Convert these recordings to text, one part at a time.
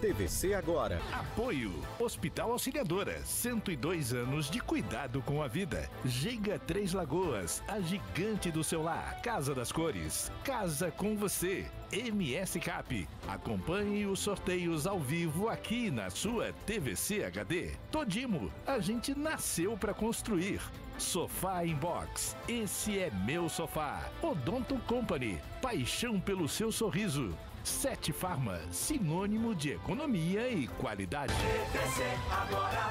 TVC Agora. Apoio. Hospital Auxiliadora. 102 anos de cuidado com a vida. Giga Três Lagoas. A gigante do seu lar. Casa das Cores. Casa com você. MS Cap. Acompanhe os sorteios ao vivo aqui na sua TVC HD. Todimo. A gente nasceu para construir. Sofá Inbox. Esse é meu sofá. Odonto Company. Paixão pelo seu sorriso. 7 Farma, sinônimo de economia e qualidade. TVC Agora.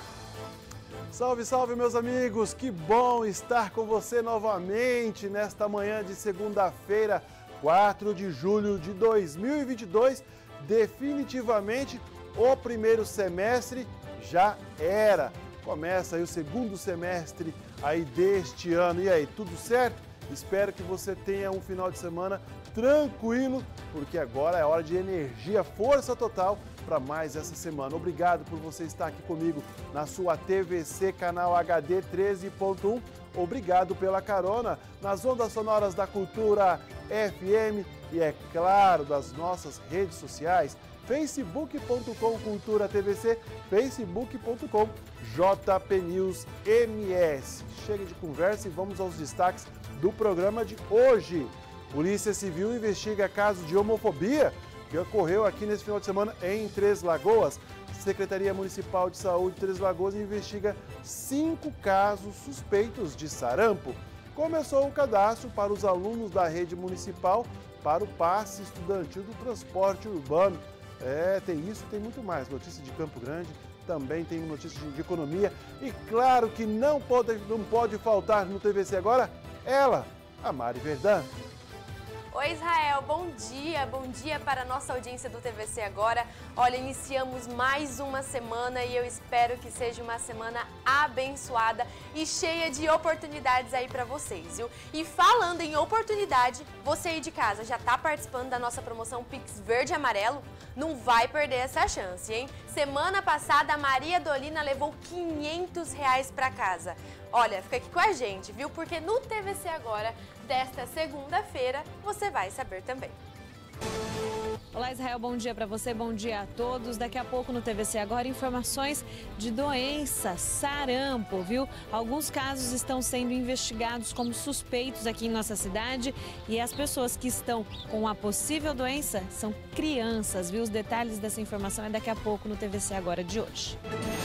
Salve, salve, meus amigos! Que bom estar com você novamente nesta manhã de segunda-feira, 4 de julho de 2022. Definitivamente, o primeiro semestre já era. Começa aí o segundo semestre aí deste ano. E aí, tudo certo? Espero que você tenha um final de semana tranquilo, porque agora é hora de energia, força total para mais essa semana. Obrigado por você estar aqui comigo na sua TVC, canal HD 13.1. Obrigado pela carona nas ondas sonoras da Cultura FM e, é claro, das nossas redes sociais, facebook.com Cultura TVC, facebook.com JP News MS. Chega de conversa e vamos aos destaques do programa de hoje. Polícia Civil investiga caso de homofobia que ocorreu aqui nesse final de semana em Três Lagoas. Secretaria Municipal de Saúde de Três Lagoas investiga 5 casos suspeitos de sarampo. Começou o cadastro para os alunos da rede municipal para o passe estudantil do transporte urbano. Tem isso e tem muito mais. Notícia de Campo Grande, também tem notícia de economia. E claro que não pode faltar no TVC Agora, ela, a Mari Verdã. Oi, Israel, bom dia para a nossa audiência do TVC Agora. Olha, iniciamos mais uma semana e eu espero que seja uma semana abençoada e cheia de oportunidades aí para vocês, viu? E falando em oportunidade, você aí de casa já tá participando da nossa promoção Pix Verde e Amarelo? Não vai perder essa chance, hein? Semana passada a Maria Dolina levou R$500 para casa. Olha, fica aqui com a gente, viu? Porque no TVC Agora, desta segunda-feira, você vai saber também. Olá, Israel, bom dia para você, bom dia a todos. Daqui a pouco no TVC Agora, informações de doença, sarampo, viu? Alguns casos estão sendo investigados como suspeitos aqui em nossa cidade e as pessoas que estão com a possível doença são crianças, viu? Os detalhes dessa informação é daqui a pouco no TVC Agora de hoje.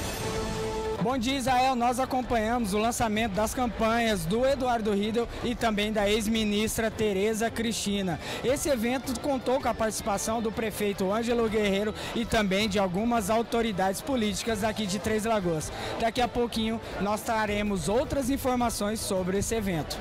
Bom dia, Israel. Nós acompanhamos o lançamento das campanhas do Eduardo Riedel e também da ex-ministra Tereza Cristina. Esse evento contou com a participação do prefeito Ângelo Guerreiro e também de algumas autoridades políticas aqui de Três Lagoas. Daqui a pouquinho nós traremos outras informações sobre esse evento.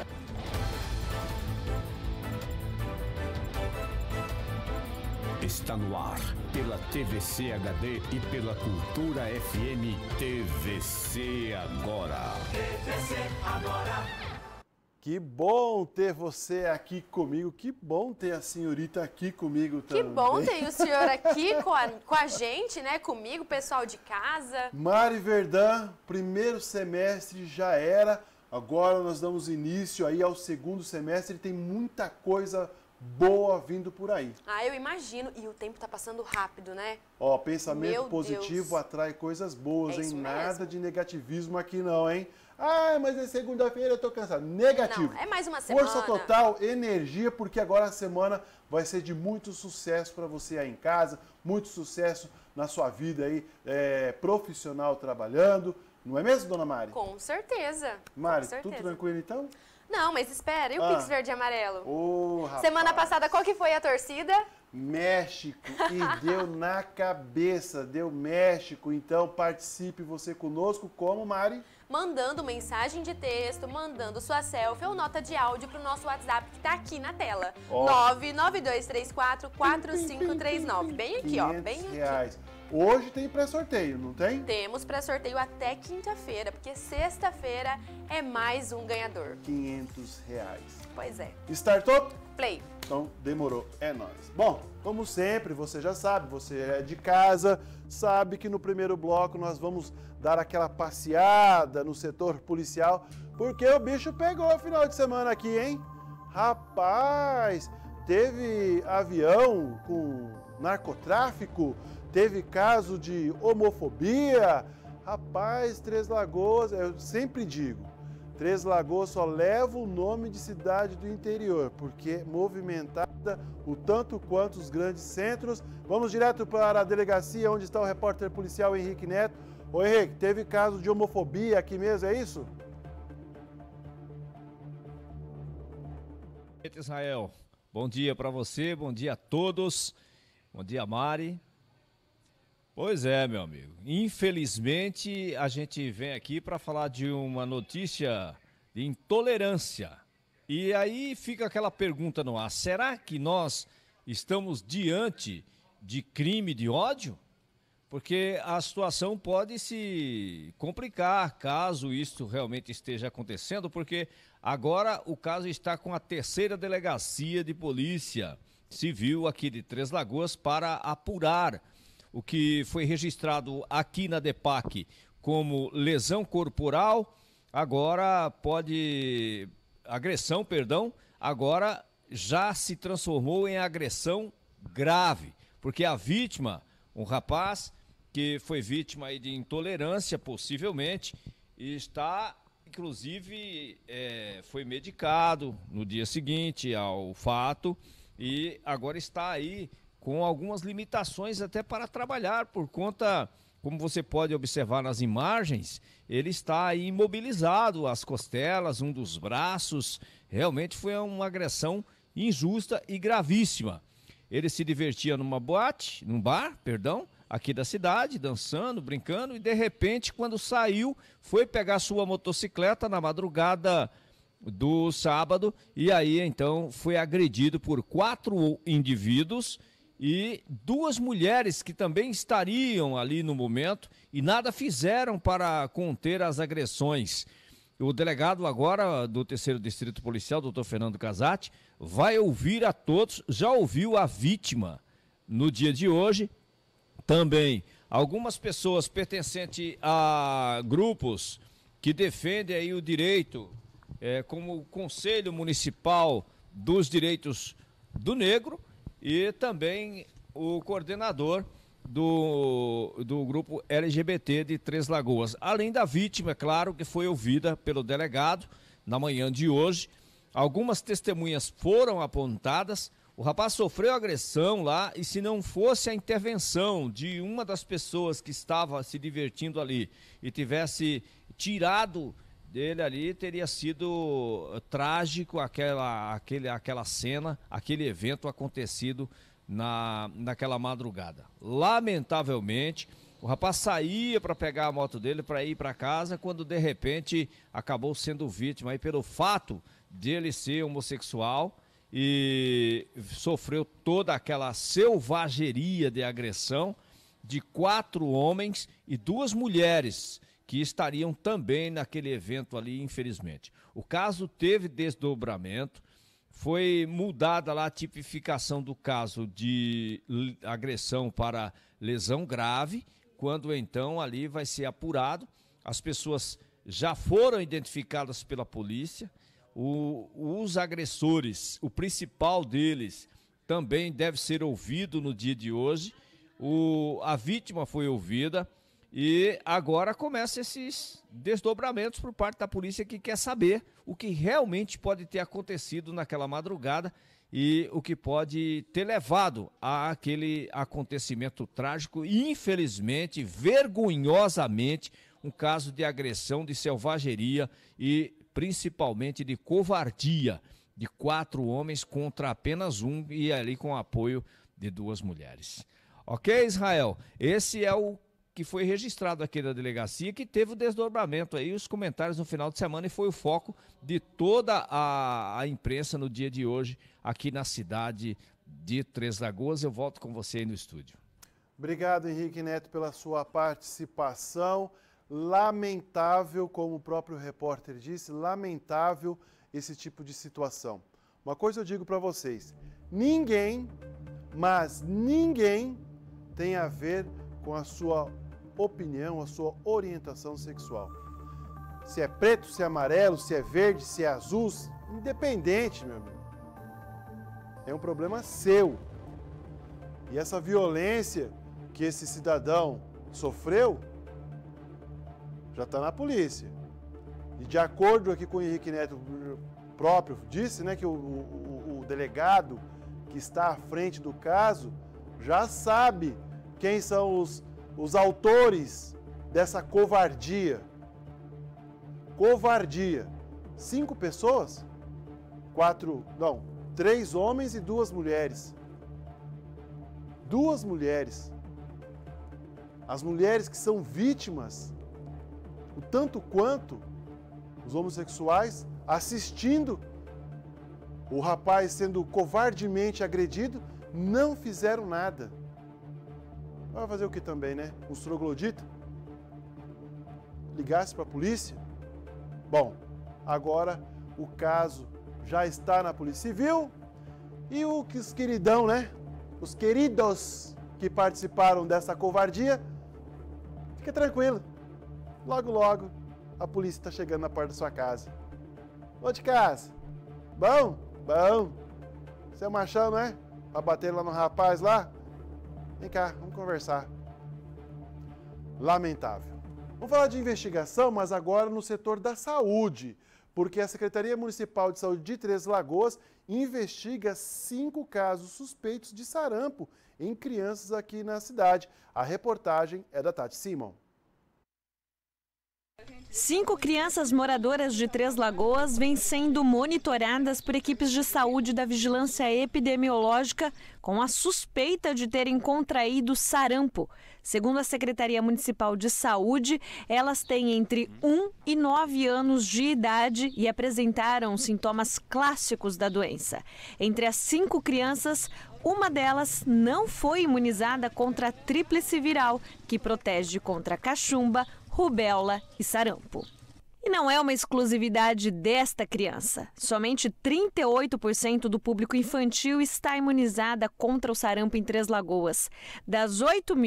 Está no ar, pela TVC HD e pela Cultura FM. TVC Agora. TVC Agora. Que bom ter você aqui comigo, que bom ter a senhorita aqui comigo também. Que bom ter o senhor aqui com a gente, né? Comigo, pessoal de casa. Mari Verdã, primeiro semestre já era, agora nós damos início aí ao segundo semestre e tem muita coisa boa vindo por aí. Ah, eu imagino. E o tempo tá passando rápido, né? Ó, pensamento Meu positivo Deus. atrai coisas boas, É hein? isso Nada mesmo. de negativismo aqui não, hein? Ah, mas é segunda-feira, eu tô cansado. Negativo. Não, é mais uma semana. Força total, energia, porque agora a semana vai ser de muito sucesso para você aí em casa, muito sucesso na sua vida aí, profissional trabalhando. Não é mesmo, dona Mari? Com certeza. Mari, com certeza. tudo tranquilo então? Não, mas espera, e o Pix Verde e Amarelo? Ô, rapaz. Semana passada, qual que foi a torcida? México, e deu na cabeça, deu México. Então participe você conosco, como, Mari? Mandando mensagem de texto, mandando sua selfie ou nota de áudio pro nosso WhatsApp que tá aqui na tela. Ó. 992344539. Bem aqui, ó, bem aqui. R$500. Hoje tem pré-sorteio, não tem? Temos pré-sorteio até quinta-feira, porque sexta-feira é mais um ganhador. R$500. Pois é. Startou? Play. Então demorou, é nóis. Bom, como sempre, você já sabe, você é de casa, sabe que no primeiro bloco nós vamos dar aquela passeada no setor policial, porque o bicho pegou o final de semana aqui, hein? Rapaz, teve avião com narcotráfico, Teve caso de homofobia? Rapaz, Três Lagoas, eu sempre digo, Três Lagoas só leva o nome de cidade do interior, porque é movimentada o tanto quanto os grandes centros. Vamos direto para a delegacia, onde está o repórter policial Henrique Neto. Ô Henrique, teve caso de homofobia aqui mesmo, é isso? Israel, bom dia para você, bom dia a todos, bom dia Mari. Pois é, meu amigo, infelizmente a gente vem aqui para falar de uma notícia de intolerância. E aí fica aquela pergunta no ar, será que nós estamos diante de crime de ódio? Porque a situação pode se complicar caso isso realmente esteja acontecendo, porque agora o caso está com a 3ª Delegacia de Polícia Civil aqui de Três Lagoas para apurar o que foi registrado aqui na DEPAC como lesão corporal, agressão, agora já se transformou em agressão grave, porque a vítima, um rapaz que foi vítima aí de intolerância, possivelmente, e está, inclusive, foi medicado no dia seguinte ao fato e agora está aí com algumas limitações até para trabalhar, por conta, como você pode observar nas imagens, ele está aí imobilizado, as costelas, um dos braços, realmente foi uma agressão injusta e gravíssima. Ele se divertia num bar, aqui da cidade, dançando, brincando, e de repente, quando saiu, foi pegar sua motocicleta na madrugada do sábado, e aí então foi agredido por 4 indivíduos e 2 mulheres que também estariam ali no momento e nada fizeram para conter as agressões. O delegado agora do 3º Distrito Policial, doutor Fernando Casati, vai ouvir a todos, já ouviu a vítima no dia de hoje, também algumas pessoas pertencentes a grupos que defendem aí o direito, como o Conselho Municipal dos Direitos do Negro, e também o coordenador do grupo LGBT de Três Lagoas. Além da vítima, é claro, que foi ouvida pelo delegado na manhã de hoje. Algumas testemunhas foram apontadas. O rapaz sofreu agressão lá e se não fosse a intervenção de uma das pessoas que estava se divertindo ali e tivesse tirado dele ali, teria sido trágico aquela cena, aquele evento acontecido naquela madrugada. Lamentavelmente, o rapaz saía para pegar a moto dele para ir para casa, quando de repente acabou sendo vítima aí pelo fato de ele ser homossexual e sofreu toda aquela selvageria de agressão de 4 homens e 2 mulheres que estariam também naquele evento ali, infelizmente. O caso teve desdobramento, foi mudada lá a tipificação do caso de agressão para lesão grave, quando então ali vai ser apurado. As pessoas já foram identificadas pela polícia, os agressores, o principal deles também deve ser ouvido no dia de hoje, a vítima foi ouvida. E agora começam esses desdobramentos por parte da polícia, que quer saber o que realmente pode ter acontecido naquela madrugada e o que pode ter levado àquele acontecimento trágico e, infelizmente, vergonhosamente, um caso de agressão, de selvageria e principalmente de covardia de 4 homens contra apenas um e ali com o apoio de 2 mulheres. Ok, Israel? Esse é o que foi registrado aqui da delegacia, que teve o desdobramento aí, os comentários no final de semana, e foi o foco de toda a imprensa no dia de hoje, aqui na cidade de Três Lagoas. Eu volto com você aí no estúdio. Obrigado, Henrique Neto, pela sua participação. Lamentável, como o próprio repórter disse, lamentável esse tipo de situação. Uma coisa eu digo para vocês, ninguém, mas ninguém tem a ver com a sua opinião, a sua orientação sexual. Se é preto, se é amarelo, se é verde, se é azul, independente, meu amigo. É um problema seu. E essa violência que esse cidadão sofreu, já está na polícia. E de acordo aqui com o Henrique Neto próprio, disse, né, que o delegado que está à frente do caso já sabe quem são os autores dessa covardia. Covardia. 5 pessoas? 3 homens e 2 mulheres. 2 mulheres. As mulheres que são vítimas, o tanto quanto os homossexuais, assistindo o rapaz sendo covardemente agredido, não fizeram nada. Vai fazer o que também, né? Os trogloditas? Ligasse para a polícia? Bom, agora o caso já está na Polícia Civil e os queridão, né? Os queridos que participaram dessa covardia, fica tranquilo. Logo, logo, a polícia está chegando na porta da sua casa. Ô de casa, bom? Bom. Você é machão, não é? Pra bater lá no rapaz lá? Vem cá, vamos conversar. Lamentável. Vamos falar de investigação, mas agora no setor da saúde, porque a Secretaria Municipal de Saúde de Três Lagoas investiga 5 casos suspeitos de sarampo em crianças aqui na cidade. A reportagem é da Tati Simon. 5 crianças moradoras de Três Lagoas vêm sendo monitoradas por equipes de saúde da Vigilância Epidemiológica com a suspeita de terem contraído sarampo. Segundo a Secretaria Municipal de Saúde, elas têm entre 1 e 9 anos de idade e apresentaram sintomas clássicos da doença. Entre as 5 crianças, uma delas não foi imunizada contra a tríplice viral, que protege contra cachumba, rubéola e sarampo. E não é uma exclusividade desta criança. Somente 38% do público infantil está imunizada contra o sarampo em Três Lagoas. Das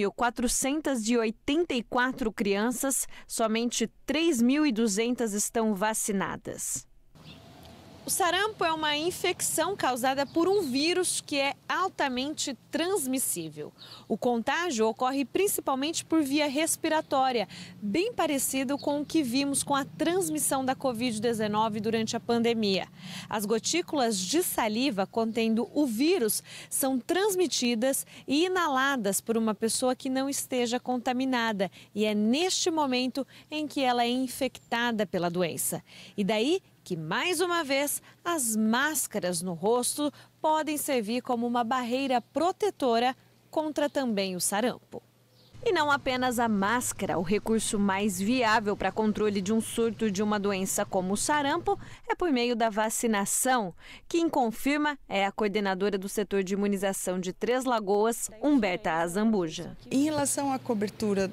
8.484 crianças, somente 3.200 estão vacinadas. O sarampo é uma infecção causada por um vírus que é altamente transmissível. O contágio ocorre principalmente por via respiratória, bem parecido com o que vimos com a transmissão da Covid-19 durante a pandemia. As gotículas de saliva contendo o vírus são transmitidas e inaladas por uma pessoa que não esteja contaminada, e é neste momento em que ela é infectada pela doença. E daí que, mais uma vez, as máscaras no rosto podem servir como uma barreira protetora contra também o sarampo. E não apenas a máscara, o recurso mais viável para controle de um surto de uma doença como o sarampo é por meio da vacinação. Quem confirma é a coordenadora do setor de imunização de Três Lagoas, Humberta Azambuja. Em relação à cobertura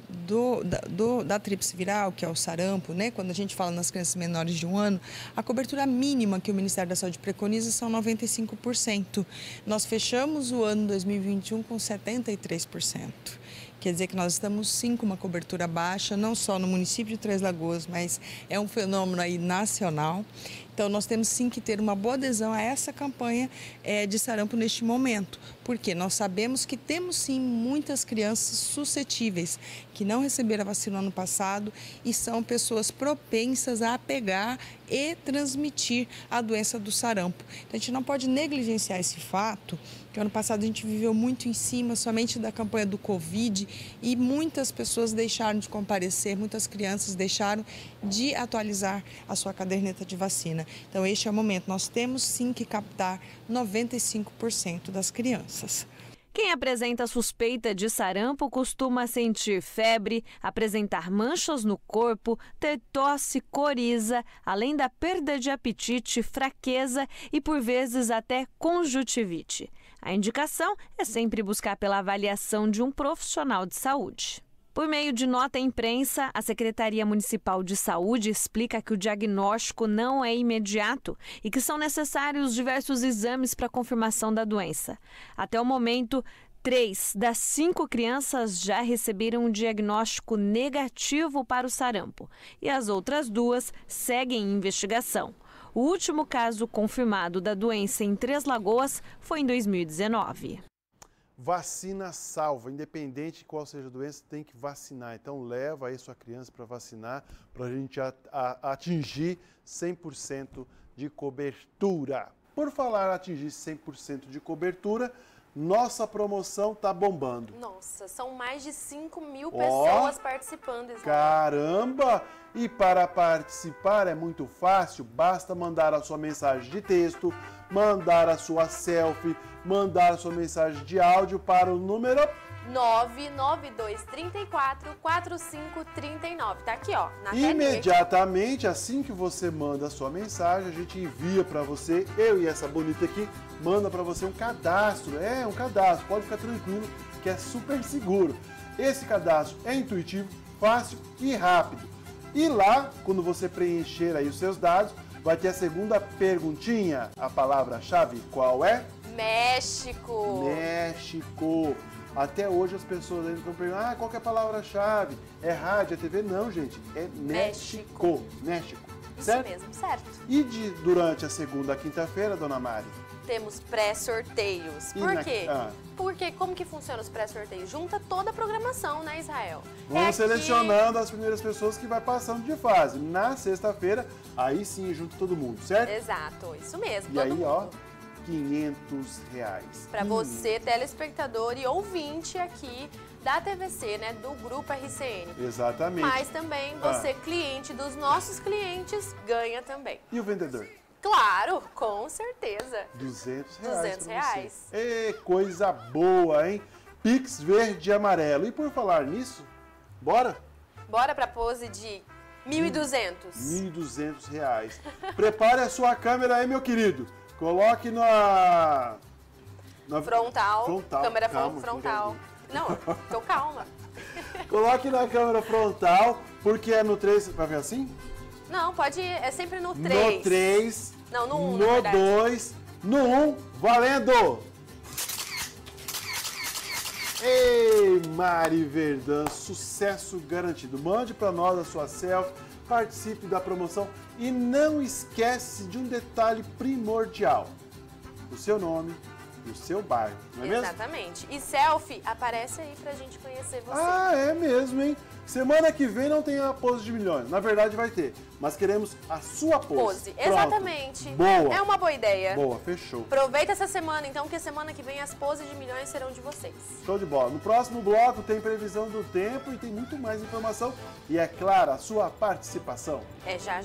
da tríplice viral, que é o sarampo, né, quando a gente fala nas crianças menores de 1 ano, a cobertura mínima que o Ministério da Saúde preconiza são 95%. Nós fechamos o ano 2021 com 73%. Quer dizer que nós estamos sim com uma cobertura baixa, não só no município de Três Lagoas, mas é um fenômeno aí nacional. Então nós temos sim que ter uma boa adesão a essa campanha de sarampo neste momento, porque nós sabemos que temos sim muitas crianças suscetíveis que não receberam a vacina no ano passado e são pessoas propensas a pegar e transmitir a doença do sarampo. Então a gente não pode negligenciar esse fato, que ano passado a gente viveu muito em cima somente da campanha do Covid e muitas pessoas deixaram de comparecer, muitas crianças deixaram de atualizar a sua caderneta de vacina. Então este é o momento, nós temos sim que captar 95% das crianças. Quem apresenta suspeita de sarampo costuma sentir febre, apresentar manchas no corpo, ter tosse, coriza, além da perda de apetite, fraqueza e, por vezes, até conjuntivite. A indicação é sempre buscar pela avaliação de um profissional de saúde. Por meio de nota à imprensa, a Secretaria Municipal de Saúde explica que o diagnóstico não é imediato e que são necessários diversos exames para a confirmação da doença. Até o momento, 3 das 5 crianças já receberam um diagnóstico negativo para o sarampo e as outras 2 seguem em investigação. O último caso confirmado da doença em Três Lagoas foi em 2019. Vacina salva, independente de qual seja a doença, tem que vacinar. Então leva aí sua criança para vacinar, para a gente atingir 100% de cobertura. Por falar atingir 100% de cobertura, nossa promoção tá bombando. Nossa, são mais de 5.000 pessoas participando. Caramba! E para participar é muito fácil, basta mandar a sua mensagem de texto, mandar a sua selfie, mandar a sua mensagem de áudio para o número 992344539. Tá aqui, ó, na telinha. Imediatamente, assim que você manda a sua mensagem, a gente envia para você, eu e essa bonita aqui, manda para você um cadastro. Um cadastro, pode ficar tranquilo, que é super seguro. Esse cadastro é intuitivo, fácil e rápido. E lá, quando você preencher aí os seus dados, vai ter a segunda perguntinha. A palavra-chave qual é? México. México. Até hoje as pessoas ainda estão perguntando, qual que é a palavra-chave? É rádio, é TV? Não, gente, é México. México. Certo? Isso mesmo, certo. E durante a segunda a quinta-feira, dona Mari? Temos pré-sorteios. Por quê? Porque como que funciona os pré-sorteios? Junta toda a programação, né, Israel? Vamos selecionando as primeiras pessoas que vai passando de fase. Na sexta-feira, aí sim junta todo mundo, certo? Exato, isso mesmo. E aí, ó, R$500. Para você, telespectador e ouvinte aqui da TVC, né, do Grupo RCN. Exatamente. Mas também você, cliente dos nossos clientes, ganha também. E o vendedor? Claro, com certeza. R$200. R$200. Coisa boa, hein? Pix verde e amarelo. E por falar nisso, bora? Bora pra pose de R$1.200. R$1.200. Prepare a sua câmera aí, meu querido. Coloque na frontal. Câmera frontal. Não, tô calma. Coloque na câmera frontal, porque é no 3. Vai ver assim? Não, pode ir. É sempre no 3. No 3. Não, no 1, no 2. No 1. Valendo! Ei, Mari Verdun, sucesso garantido. Mande para nós a sua selfie, participe da promoção e não esquece de um detalhe primordial. O seu nome e o seu bairro, não é mesmo? Exatamente. E selfie aparece aí pra gente conhecer você. É mesmo, hein? Semana que vem não tem a pose de milhões. Na verdade vai ter, mas queremos a sua pose. Exatamente. Boa. É uma boa ideia. Boa, fechou. Aproveita essa semana então, que semana que vem as poses de milhões serão de vocês. Show de bola. No próximo bloco tem previsão do tempo e tem muito mais informação. E é claro, a sua participação. É já.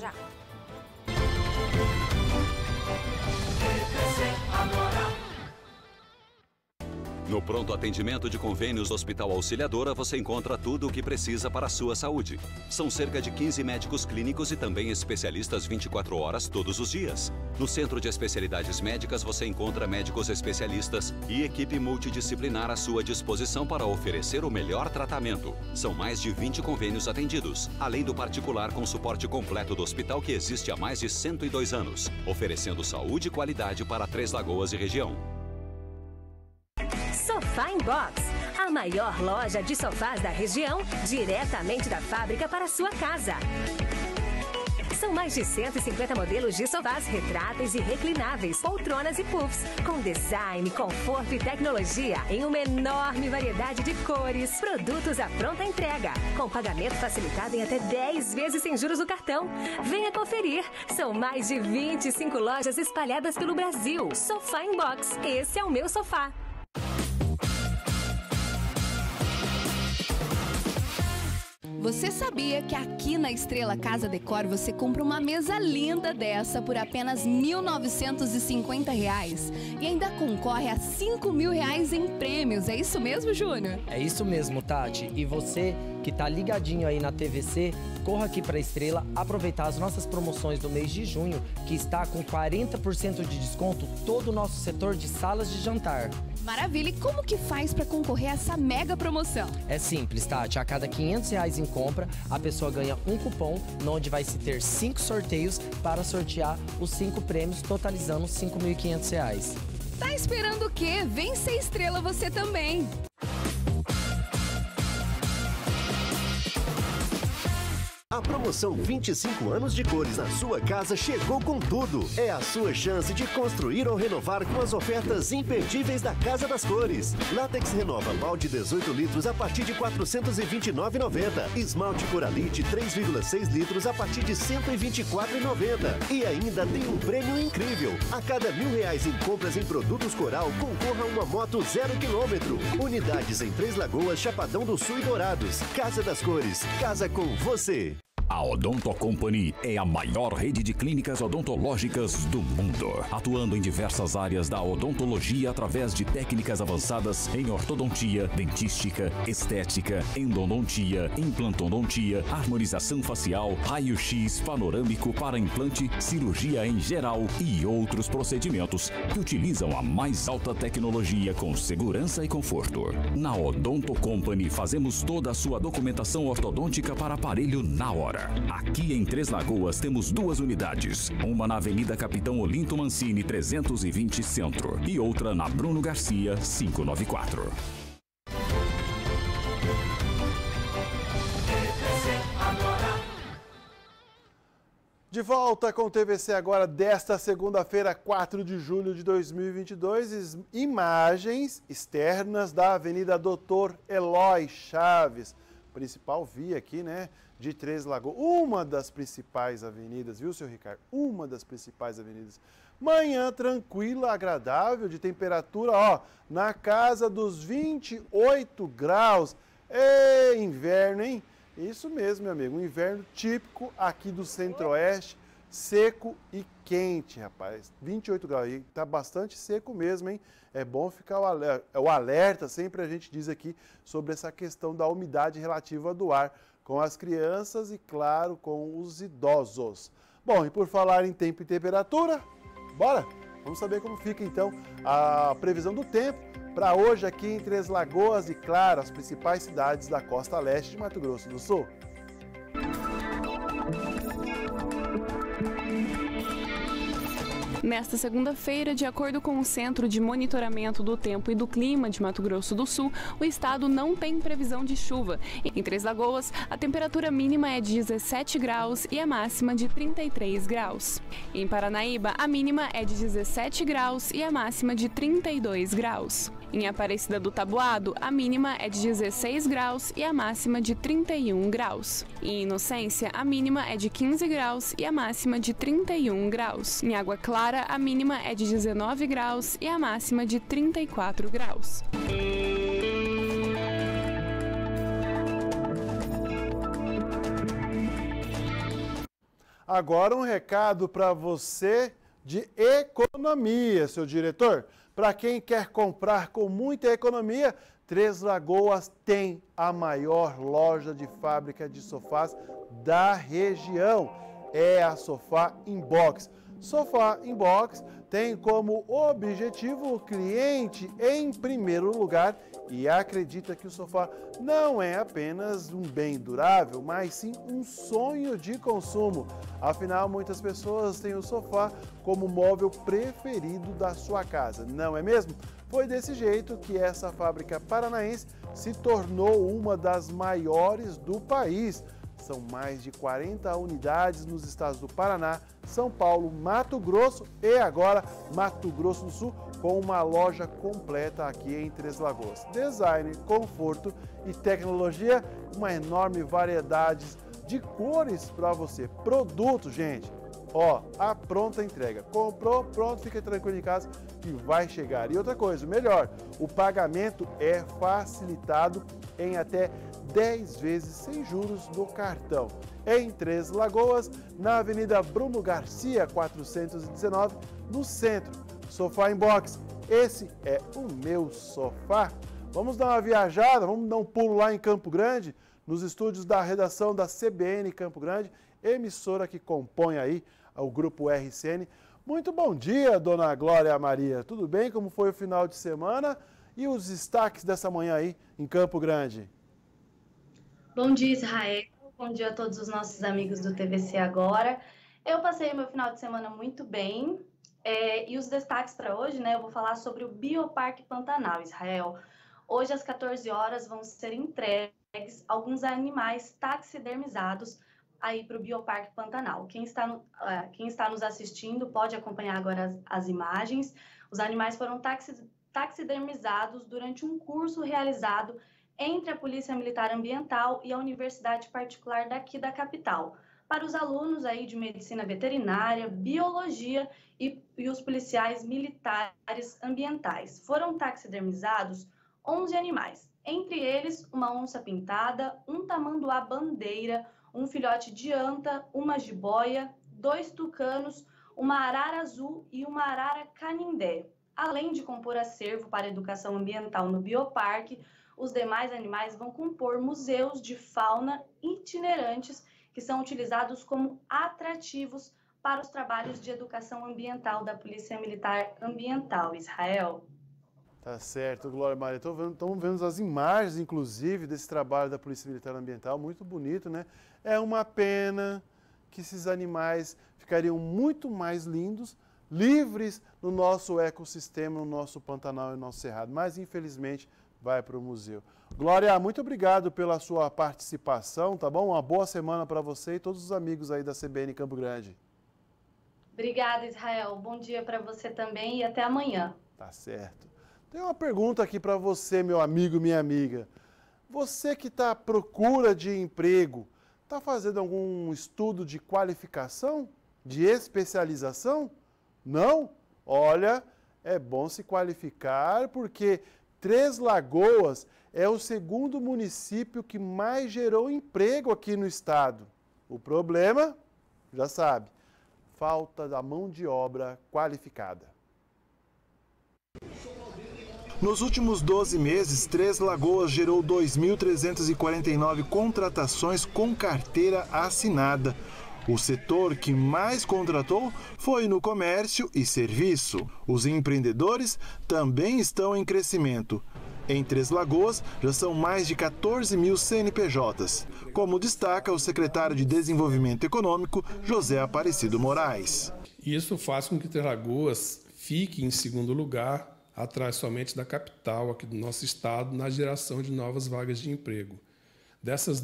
No pronto atendimento de convênios do Hospital Auxiliadora, você encontra tudo o que precisa para a sua saúde. São cerca de 15 médicos clínicos e também especialistas 24 horas todos os dias. No Centro de Especialidades Médicas, você encontra médicos especialistas e equipe multidisciplinar à sua disposição para oferecer o melhor tratamento. São mais de 20 convênios atendidos, além do particular com suporte completo do hospital que existe há mais de 102 anos, oferecendo saúde e qualidade para Três Lagoas e região. Sofá Inbox, a maior loja de sofás da região, diretamente da fábrica para a sua casa. São mais de 150 modelos de sofás retráteis e reclináveis, poltronas e puffs, com design, conforto e tecnologia em uma enorme variedade de cores. Produtos à pronta entrega, com pagamento facilitado em até 10 vezes sem juros no cartão. Venha conferir, são mais de 25 lojas espalhadas pelo Brasil. Sofá Inbox, esse é o meu sofá. Você sabia que aqui na Estrela Casa Decor você compra uma mesa linda dessa por apenas R$ 1.950 e ainda concorre a R$ 5.000 em prêmios? É isso mesmo, Júnior? É isso mesmo, Tati. E você que tá ligadinho aí na TVC, corra aqui para a Estrela aproveitar as nossas promoções do mês de junho, que está com 40% de desconto todo o nosso setor de salas de jantar. Maravilha! E como que faz para concorrer a essa mega promoção? É simples, Tati. A cada R$ 500 em compra, a pessoa ganha um cupom, onde vai se ter 5 sorteios para sortear os 5 prêmios, totalizando R$ 5.500. Tá esperando o quê? Vem ser Estrela você também! A promoção 25 anos de cores na sua casa chegou com tudo. É a sua chance de construir ou renovar com as ofertas imperdíveis da Casa das Cores. Látex Renova balde 18 litros a partir de R$ 429,90. Esmalte Coralite 3,6 litros a partir de R$ 124,90. E ainda tem um prêmio incrível. A cada R$ 1.000 em compras em produtos Coral, concorra a uma moto 0 km. Unidades em Três Lagoas, Chapadão do Sul e Dourados. Casa das Cores. Casa com você. A Odonto Company é a maior rede de clínicas odontológicas do mundo, atuando em diversas áreas da odontologia através de técnicas avançadas em ortodontia, dentística, estética, endodontia, implantodontia, harmonização facial, raio-x panorâmico para implante, cirurgia em geral e outros procedimentos que utilizam a mais alta tecnologia com segurança e conforto. Na Odonto Company fazemos toda a sua documentação ortodôntica para aparelho na hora. Aqui em Três Lagoas temos 2 unidades, uma na Avenida Capitão Olinto Mancini 320 Centro e outra na Bruno Garcia 594. De volta com o TVC Agora desta segunda-feira, 4 de julho de 2022, imagens externas da Avenida Doutor Eloy Chaves, principal via aqui, né, de Três Lagoas, uma das principais avenidas, viu, seu Ricardo? Uma das principais avenidas. Manhã tranquila, agradável, de temperatura, ó, na casa dos 28 graus. É inverno, hein? Isso mesmo, meu amigo, um inverno típico aqui do Centro-Oeste, seco e quente, rapaz. 28 graus, e tá bastante seco mesmo, hein? É bom ficar o alerta, sempre a gente diz aqui, sobre essa questão da umidade relativa do ar com as crianças e, claro, com os idosos. Bom, e por falar em tempo e temperatura, bora? Vamos saber como fica, então, a previsão do tempo para hoje aqui em Três Lagoas e, claro, as principais cidades da costa leste de Mato Grosso do Sul. Nesta segunda-feira, de acordo com o Centro de Monitoramento do Tempo e do Clima de Mato Grosso do Sul, o estado não tem previsão de chuva. Em Três Lagoas, a temperatura mínima é de 17 graus e a máxima de 33 graus. Em Paranaíba, a mínima é de 17 graus e a máxima de 32 graus. Em Aparecida do Taboado, a mínima é de 16 graus e a máxima de 31 graus. Em Inocência, a mínima é de 15 graus e a máxima de 31 graus. Em Água Clara, a mínima é de 19 graus e a máxima de 34 graus. Agora um recado para você de economia, seu diretor. Para quem quer comprar com muita economia, Três Lagoas tem a maior loja de fábrica de sofás da região. É a Sofá Inbox. Sofá Inbox tem como objetivo o cliente em primeiro lugar e acredita que o sofá não é apenas um bem durável, mas sim um sonho de consumo. Afinal, muitas pessoas têm o sofá como móvel preferido da sua casa, não é mesmo? Foi desse jeito que essa fábrica paranaense se tornou uma das maiores do país. São mais de 40 unidades nos estados do Paraná, São Paulo, Mato Grosso e agora Mato Grosso do Sul, com uma loja completa aqui em Três Lagoas. Design, conforto e tecnologia, uma enorme variedade de cores para você. Produtos, gente, ó, a pronta entrega. Comprou, pronto, fica tranquilo em casa que vai chegar. E outra coisa, melhor, o pagamento é facilitado em até 10 vezes sem juros no cartão. Em Três Lagoas, na Avenida Bruno Garcia, 419, no centro. Sofá Inbox, esse é o meu sofá. Vamos dar uma viajada, vamos dar um pulo lá em Campo Grande, nos estúdios da redação da CBN Campo Grande, emissora que compõe aí o grupo RCN. Muito bom dia, dona Glória Maria. Tudo bem? Como foi o final de semana? E os destaques dessa manhã aí em Campo Grande? Bom dia, Israel. Bom dia a todos os nossos amigos do TVC Agora. Eu passei meu final de semana muito bem. E os destaques para hoje, né? Eu vou falar sobre o Bioparque Pantanal, Israel. Hoje, às 14 horas, vão ser entregues alguns animais taxidermizados aí para o Bioparque Pantanal. Quem está nos assistindo pode acompanhar agora as imagens. Os animais foram taxidermizados durante um curso realizado entre a Polícia Militar Ambiental e a Universidade Particular daqui da capital, para os alunos aí de Medicina Veterinária, Biologia e os policiais militares ambientais. Foram taxidermizados 11 animais, entre eles uma onça pintada, um tamanduá-bandeira, um filhote de anta, uma jiboia, 2 tucanos, uma arara azul e uma arara canindé. Além de compor acervo para a educação ambiental no Bioparque, os demais animais vão compor museus de fauna itinerantes que são utilizados como atrativos para os trabalhos de educação ambiental da Polícia Militar Ambiental. Israel. Tá certo, Glória Maria. Estamos vendo as imagens, inclusive, desse trabalho da Polícia Militar Ambiental, muito bonito, né? É uma pena que esses animais ficariam muito mais lindos, livres no nosso ecossistema, no nosso Pantanal e no nosso Cerrado, mas infelizmente vai para o museu. Glória, muito obrigado pela sua participação, tá bom? Uma boa semana para você e todos os amigos aí da CBN Campo Grande. Obrigada, Israel. Bom dia para você também e até amanhã. Tá certo. Tem uma pergunta aqui para você, meu amigo, minha amiga. Você que está à procura de emprego, está fazendo algum estudo de qualificação, de especialização? Não? Olha, é bom se qualificar porque Três Lagoas é o segundo município que mais gerou emprego aqui no estado. O problema, já sabe, falta da mão de obra qualificada. Nos últimos 12 meses, Três Lagoas gerou 2.349 contratações com carteira assinada. O setor que mais contratou foi no comércio e serviço. Os empreendedores também estão em crescimento. Em Três Lagoas, já são mais de 14 mil CNPJs, como destaca o secretário de Desenvolvimento Econômico, José Aparecido Moraes. Isso faz com que Três Lagoas fique em segundo lugar, atrás somente da capital aqui do nosso estado, na geração de novas vagas de emprego. Dessas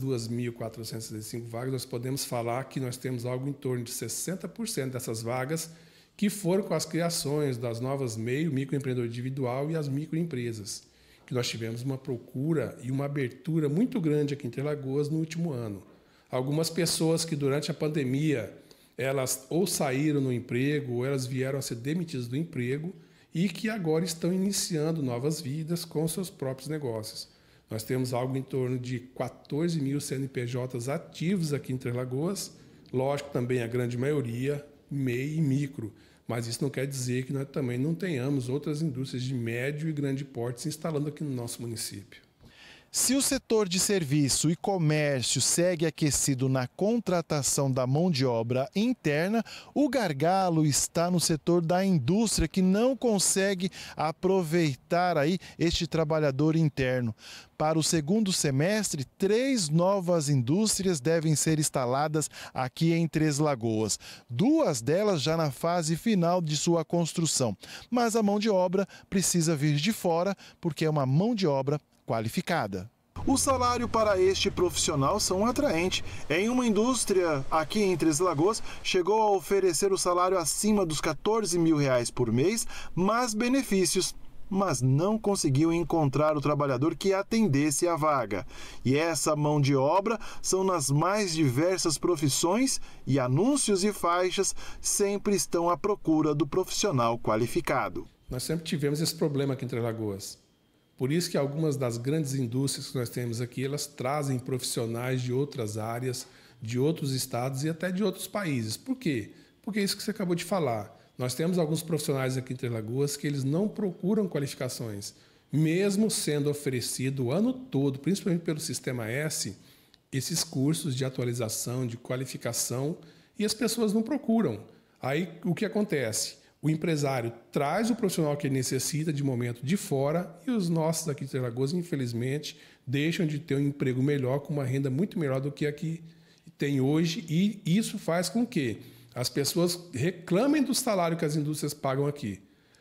2.465 vagas, nós podemos falar que nós temos algo em torno de 60% dessas vagas que foram com as criações das novas microempreendedor individual e as microempresas, que nós tivemos uma procura e uma abertura muito grande aqui em Três Lagoas no último ano. Algumas pessoas que durante a pandemia, elas ou saíram no emprego ou elas vieram a ser demitidas do emprego e que agora estão iniciando novas vidas com seus próprios negócios. Nós temos algo em torno de 14 mil CNPJs ativos aqui em Três Lagoas, lógico também a grande maioria MEI e micro, mas isso não quer dizer que nós também não tenhamos outras indústrias de médio e grande porte se instalando aqui no nosso município. Se o setor de serviço e comércio segue aquecido na contratação da mão de obra interna, o gargalo está no setor da indústria, que não consegue aproveitar aí este trabalhador interno. Para o segundo semestre, 3 novas indústrias devem ser instaladas aqui em Três Lagoas. 2 delas já na fase final de sua construção. Mas a mão de obra precisa vir de fora, porque é uma mão de obra qualificada. O salário para este profissional são atraentes. Em uma indústria aqui em Três Lagoas, chegou a oferecer o salário acima dos R$14 mil por mês, mais benefícios, mas não conseguiu encontrar o trabalhador que atendesse a vaga. E essa mão de obra são nas mais diversas profissões e anúncios e faixas sempre estão à procura do profissional qualificado. Nós sempre tivemos esse problema aqui em Três Lagoas. Por isso que algumas das grandes indústrias que nós temos aqui, elas trazem profissionais de outras áreas, de outros estados e até de outros países. Por quê? Porque é isso que você acabou de falar. Nós temos alguns profissionais aqui em Três Lagoas que eles não procuram qualificações, mesmo sendo oferecido o ano todo, principalmente pelo Sistema S, esses cursos de atualização, de qualificação, e as pessoas não procuram. Aí o que acontece? O empresário traz o profissional que ele necessita de momento de fora e os nossos aqui de Três Lagoas, infelizmente, deixam de ter um emprego melhor, com uma renda muito melhor do que a que tem hoje, e isso faz com que as pessoas reclamem do salário que as indústrias pagam aqui.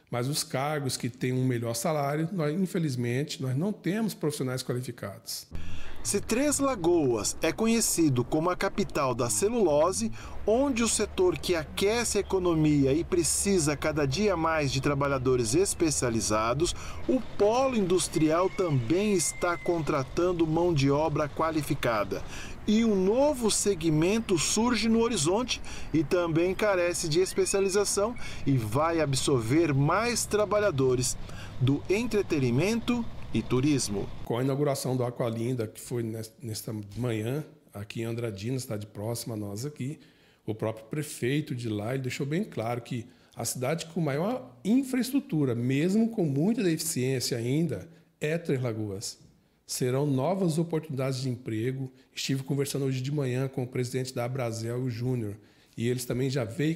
Mas os cargos que têm um melhor salário, infelizmente, nós não temos profissionais qualificados. Se Três Lagoas é conhecido como a capital da celulose, onde o setor que aquece a economia e precisa cada dia mais de trabalhadores especializados, o polo industrial também está contratando mão de obra qualificada. E um novo segmento surge no horizonte e também carece de especialização e vai absorver mais trabalhadores do entretenimento e turismo. Com a inauguração do Aqualinda, que foi nesta manhã, aqui em Andradina, cidade próxima a nós aqui, o próprio prefeito de lá ele deixou bem claro que a cidade com maior infraestrutura, mesmo com muita deficiência ainda, é Três Lagoas. Serão novas oportunidades de emprego. Estive conversando hoje de manhã com o presidente da Abrazel, o Júnior, e eles também já vêm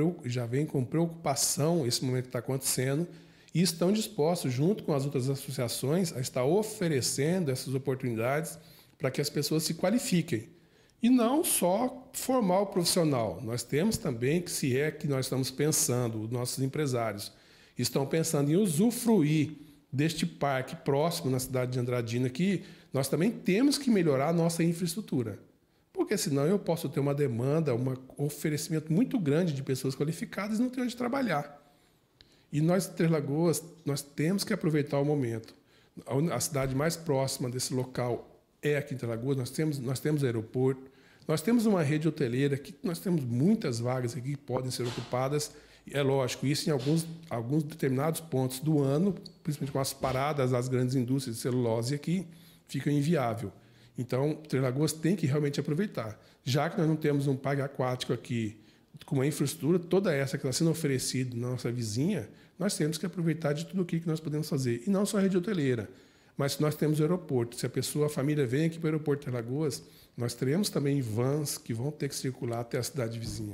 com preocupação esse momento que está acontecendo e estão dispostos, junto com as outras associações, a estar oferecendo essas oportunidades para que as pessoas se qualifiquem. E não só formar o profissional. Nós temos também que, se é que nós estamos pensando, os nossos empresários estão pensando em usufruir deste parque próximo na cidade de Andradina aqui, nós também temos que melhorar a nossa infraestrutura. Porque senão eu posso ter uma demanda, um oferecimento muito grande de pessoas qualificadas e não ter onde trabalhar. E nós, Três Lagoas, nós temos que aproveitar o momento. A cidade mais próxima desse local é aqui em Três Lagoas, nós temos aeroporto, nós temos uma rede hoteleira, que nós temos muitas vagas aqui que podem ser ocupadas. É lógico, isso em alguns determinados pontos do ano, principalmente com as paradas das grandes indústrias de celulose aqui, fica inviável. Então, Três Lagoas tem que realmente aproveitar. Já que nós não temos um parque aquático aqui, com uma infraestrutura toda essa que está sendo oferecida na nossa vizinha, nós temos que aproveitar de tudo o que nós podemos fazer. E não só a rede hoteleira, mas nós temos o aeroporto. Se a família vem aqui para o aeroporto de Três Lagoas, nós teremos também vans que vão ter que circular até a cidade vizinha.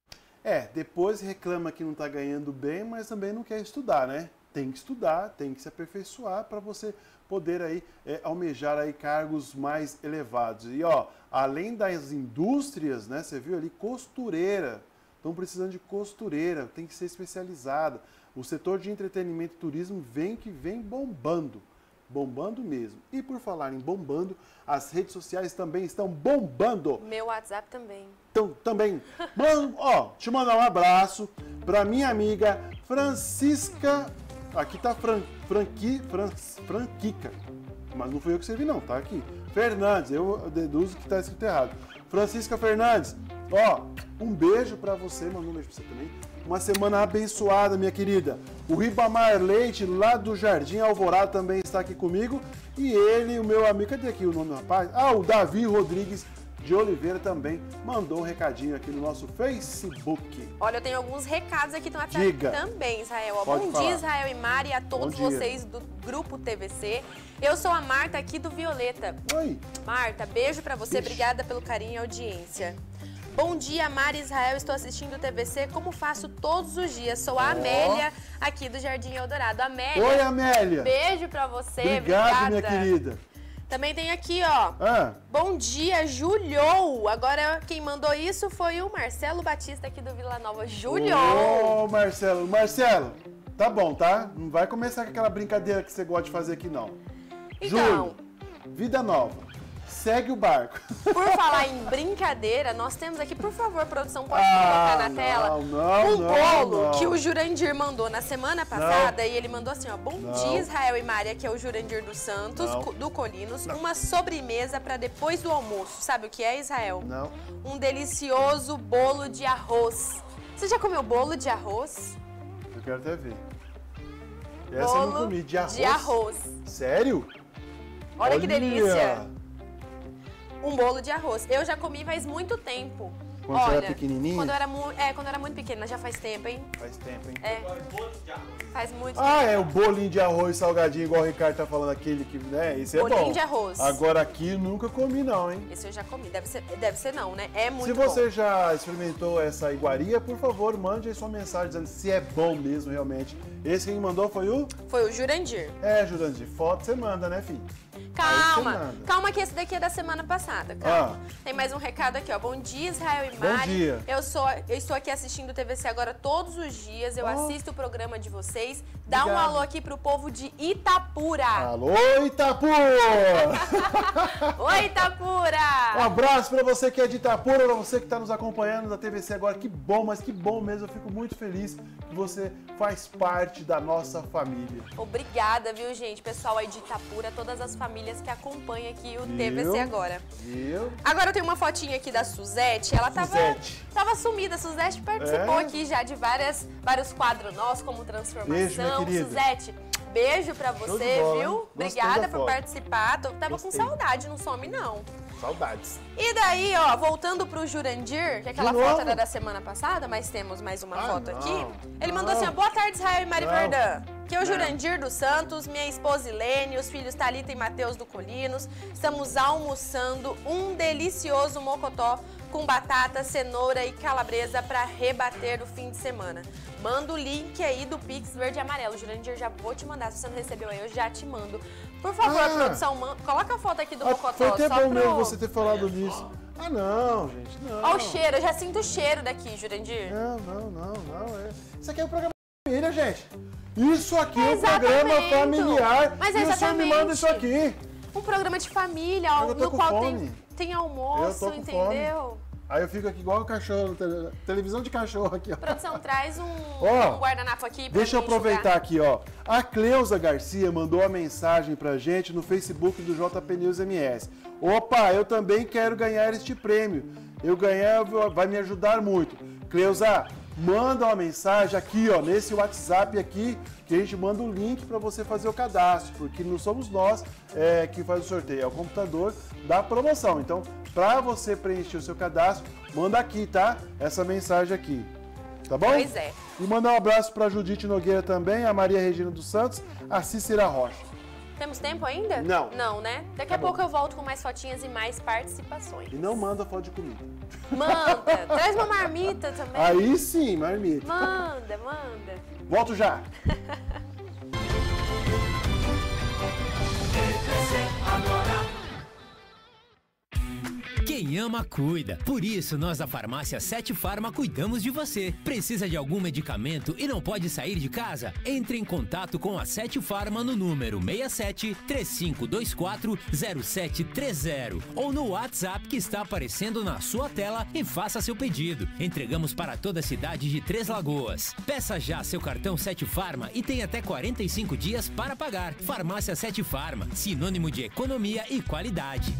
Depois reclama que não está ganhando bem, mas também não quer estudar, né? Tem que estudar, tem que se aperfeiçoar para você poder aí almejar aí cargos mais elevados. E além das indústrias, né? Você viu ali costureira. Estão precisando de costureira, tem que ser especializada. O setor de entretenimento e turismo vem bombando. Bombando mesmo. E por falar em bombando, as redes sociais também estão bombando. Meu WhatsApp também. Então, também. Te mandar um abraço para minha amiga Francisca. Aqui tá Franquica. Mas não fui eu que escrevi não, tá aqui. Fernandes, eu deduzo que tá escrito errado. Francisca Fernandes, um beijo para você, mandou um beijo pra você também. Uma semana abençoada, minha querida. O Ribamar Leite, lá do Jardim Alvorada, também está aqui comigo. E ele, o meu amigo, cadê aqui o nome do rapaz? O Davi Rodrigues de Oliveira também mandou um recadinho aqui no nosso Facebook. Olha, eu tenho alguns recados aqui no WhatsApp também, Israel. Pode Bom falar. dia, Israel e Mari, a todos vocês do Grupo TVC. Eu sou a Marta aqui do Violeta. Oi. Marta, beijo pra você, obrigada pelo carinho e audiência. Bom dia, Mari Israel, estou assistindo o TVC como faço todos os dias. Sou a Amélia, aqui do Jardim Eldorado. Amélia. Oi, Amélia. Beijo pra você, obrigada. Minha querida. Também tem aqui, Bom dia, Juliou. Agora, quem mandou isso foi o Marcelo Batista, aqui do Vila Nova. Juliou. Marcelo. Marcelo, tá bom, tá? Não vai começar com aquela brincadeira que você gosta de fazer aqui, não. Então, Júlio, vida nova. Segue o barco. Por falar em brincadeira, nós temos aqui, por favor, produção, pode colocar na tela um bolo que o Jurandir mandou na semana passada. E ele mandou assim, bom dia, Israel e Maria, que é o Jurandir dos Santos, do Colinos, uma sobremesa para depois do almoço. Sabe o que é, Israel? Não. Um delicioso bolo de arroz. Você já comeu bolo de arroz? Eu quero até ver. Essa eu não comi, de arroz. De arroz. Sério? Olha que delícia. Um bolo de arroz. Eu já comi faz muito tempo. Quando você era pequenininha? Quando eu era muito pequena, já faz tempo, hein? Faz tempo, hein? Faz muito tempo. É o bolinho de arroz salgadinho, igual o Ricardo tá falando, aquele que, né? Esse é bom. Bolinho de arroz. Agora aqui eu nunca comi não, hein? Esse eu já comi. Deve ser não, né? É muito bom. Se você já experimentou essa iguaria, por favor, mande aí sua mensagem dizendo se é bom mesmo, realmente. Esse quem mandou foi o? Foi o Jurandir. Jurandir. Foto você manda, né, filho? Calma que esse daqui é da semana passada, calma. Tem mais um recado aqui, ó. Bom dia, Israel e Mari. Bom dia. Eu estou aqui assistindo o TVC Agora todos os dias, eu assisto o programa de vocês. Dá um alô aqui pro povo de Itapura. Alô, Itapura! Oi, Itapura! Um abraço pra você que é de Itapura, pra você que tá nos acompanhando da TVC Agora. Que bom, mas que bom mesmo. Eu fico muito feliz que você faz parte da nossa família. Obrigada, viu, gente? Pessoal aí de Itapura, todas as famílias que acompanham aqui o TVC Agora. Agora eu tenho uma fotinha aqui da Suzete. Ela tava sumida. A Suzete participou aqui já de vários quadros nossos, como Transformação. Beijo, minha querida. Suzete, beijo pra você, viu? Obrigada por participar. Tava com saudade, não some não. Saudades. E daí, ó, voltando pro Jurandir, que aquela foto era da semana passada, mas temos mais uma foto aqui. Ele mandou assim, ó, boa tarde, Israel e Mari Verdã. Que é o Jurandir dos Santos, minha esposa Ilene, os filhos Thalita e Matheus do Colinos. Estamos almoçando um delicioso mocotó com batata, cenoura e calabresa para rebater o fim de semana. Manda o link aí do Pix Verde e Amarelo. Jurandir, já vou te mandar. Se você não recebeu aí, eu já te mando. Por favor, produção, coloca a foto aqui do mocotó. Foi até bom mesmo você ter falado nisso. Ah, não, gente, não. Ó o cheiro, eu já sinto o cheiro daqui, Jurandir. Não. Isso aqui é o programa da família, gente. Isso aqui é um programa familiar. Mas e o senhor me manda isso aqui. Um programa de família, ó, no qual tem almoço, entendeu? Fome. Aí eu fico aqui igual o cachorro, televisão de cachorro aqui, ó. Produção, traz um guardanapo aqui pra Deixa eu aproveitar aqui, ó. A Cleusa Garcia mandou uma mensagem pra gente no Facebook do JP News MS. Opa, eu também quero ganhar este prêmio. Eu ganhar vai me ajudar muito. Cleusa, manda uma mensagem aqui, ó, nesse WhatsApp aqui, que a gente manda o link para você fazer o cadastro, porque não somos nós que faz o sorteio, é o computador da promoção. Então, para você preencher o seu cadastro, manda aqui, tá? Essa mensagem aqui, tá bom? Pois é. E mandar um abraço para a Judite Nogueira também, a Maria Regina dos Santos, a Cícera Rocha. Temos tempo ainda? Não. Não, né? Daqui a pouco eu volto com mais fotinhas e mais participações. E não manda foto de comida. Manda! Traz uma marmita também. Aí sim, marmita. Manda. Volto já. Quem ama, cuida. Por isso, nós da Farmácia 7 Farma cuidamos de você. Precisa de algum medicamento e não pode sair de casa? Entre em contato com a 7 Farma no número 67 3524 0730 ou no WhatsApp que está aparecendo na sua tela e faça seu pedido. Entregamos para toda a cidade de Três Lagoas. Peça já seu cartão 7 Farma e tem até 45 dias para pagar. Farmácia 7 Farma, sinônimo de economia e qualidade.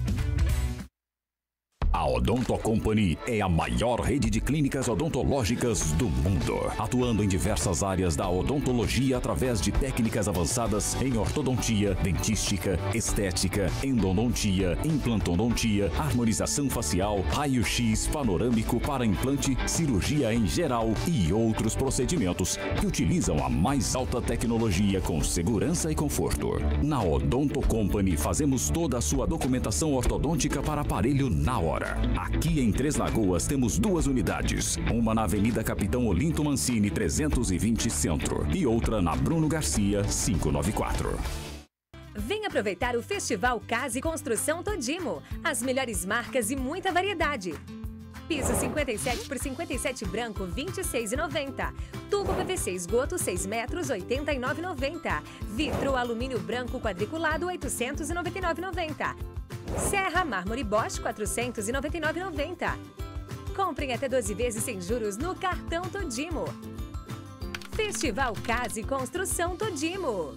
A Odonto Company é a maior rede de clínicas odontológicas do mundo, atuando em diversas áreas da odontologia através de técnicas avançadas em ortodontia, dentística, estética, endodontia, implantodontia, harmonização facial, raio-x panorâmico para implante, cirurgia em geral e outros procedimentos que utilizam a mais alta tecnologia com segurança e conforto. Na Odonto Company fazemos toda a sua documentação ortodôntica para aparelho na hora. Aqui em Três Lagoas temos duas unidades, uma na Avenida Capitão Olinto Mancini 320 Centro e outra na Bruno Garcia 594. Vem aproveitar o Festival Casa e Construção Todimo. As melhores marcas e muita variedade. Piso 57 por 57 branco, R$ 26,90. Tubo PVC esgoto 6 metros, R$ 89,90. Vitro alumínio branco quadriculado, R$ 899,90. Serra mármore Bosch, R$ 499,90. Comprem até 12 vezes sem juros no cartão Todimo. Festival Casa e Construção Todimo.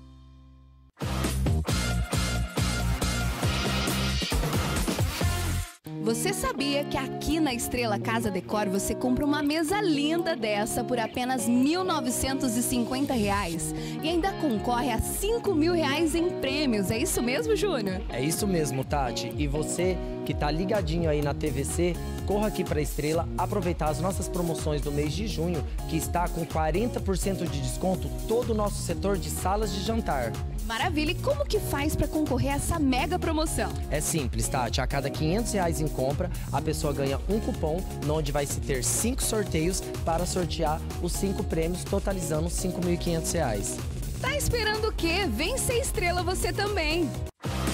Você sabia que aqui na Estrela Casa Decor você compra uma mesa linda dessa por apenas R$ 1.950 e ainda concorre a R$ 5.000 em prêmios? É isso mesmo, Júnior? É isso mesmo, Tati. E você que tá ligadinho aí na TVC, corra aqui pra Estrela aproveitar as nossas promoções do mês de junho, que está com 40% de desconto todo o nosso setor de salas de jantar. Maravilha! E como que faz para concorrer a essa mega promoção? É simples, Tati. A cada R$ 500 em compra, a pessoa ganha um cupom, onde vai se ter 5 sorteios para sortear os 5 prêmios, totalizando R$ 5.500. Tá esperando o quê? Vem ser Estrela você também!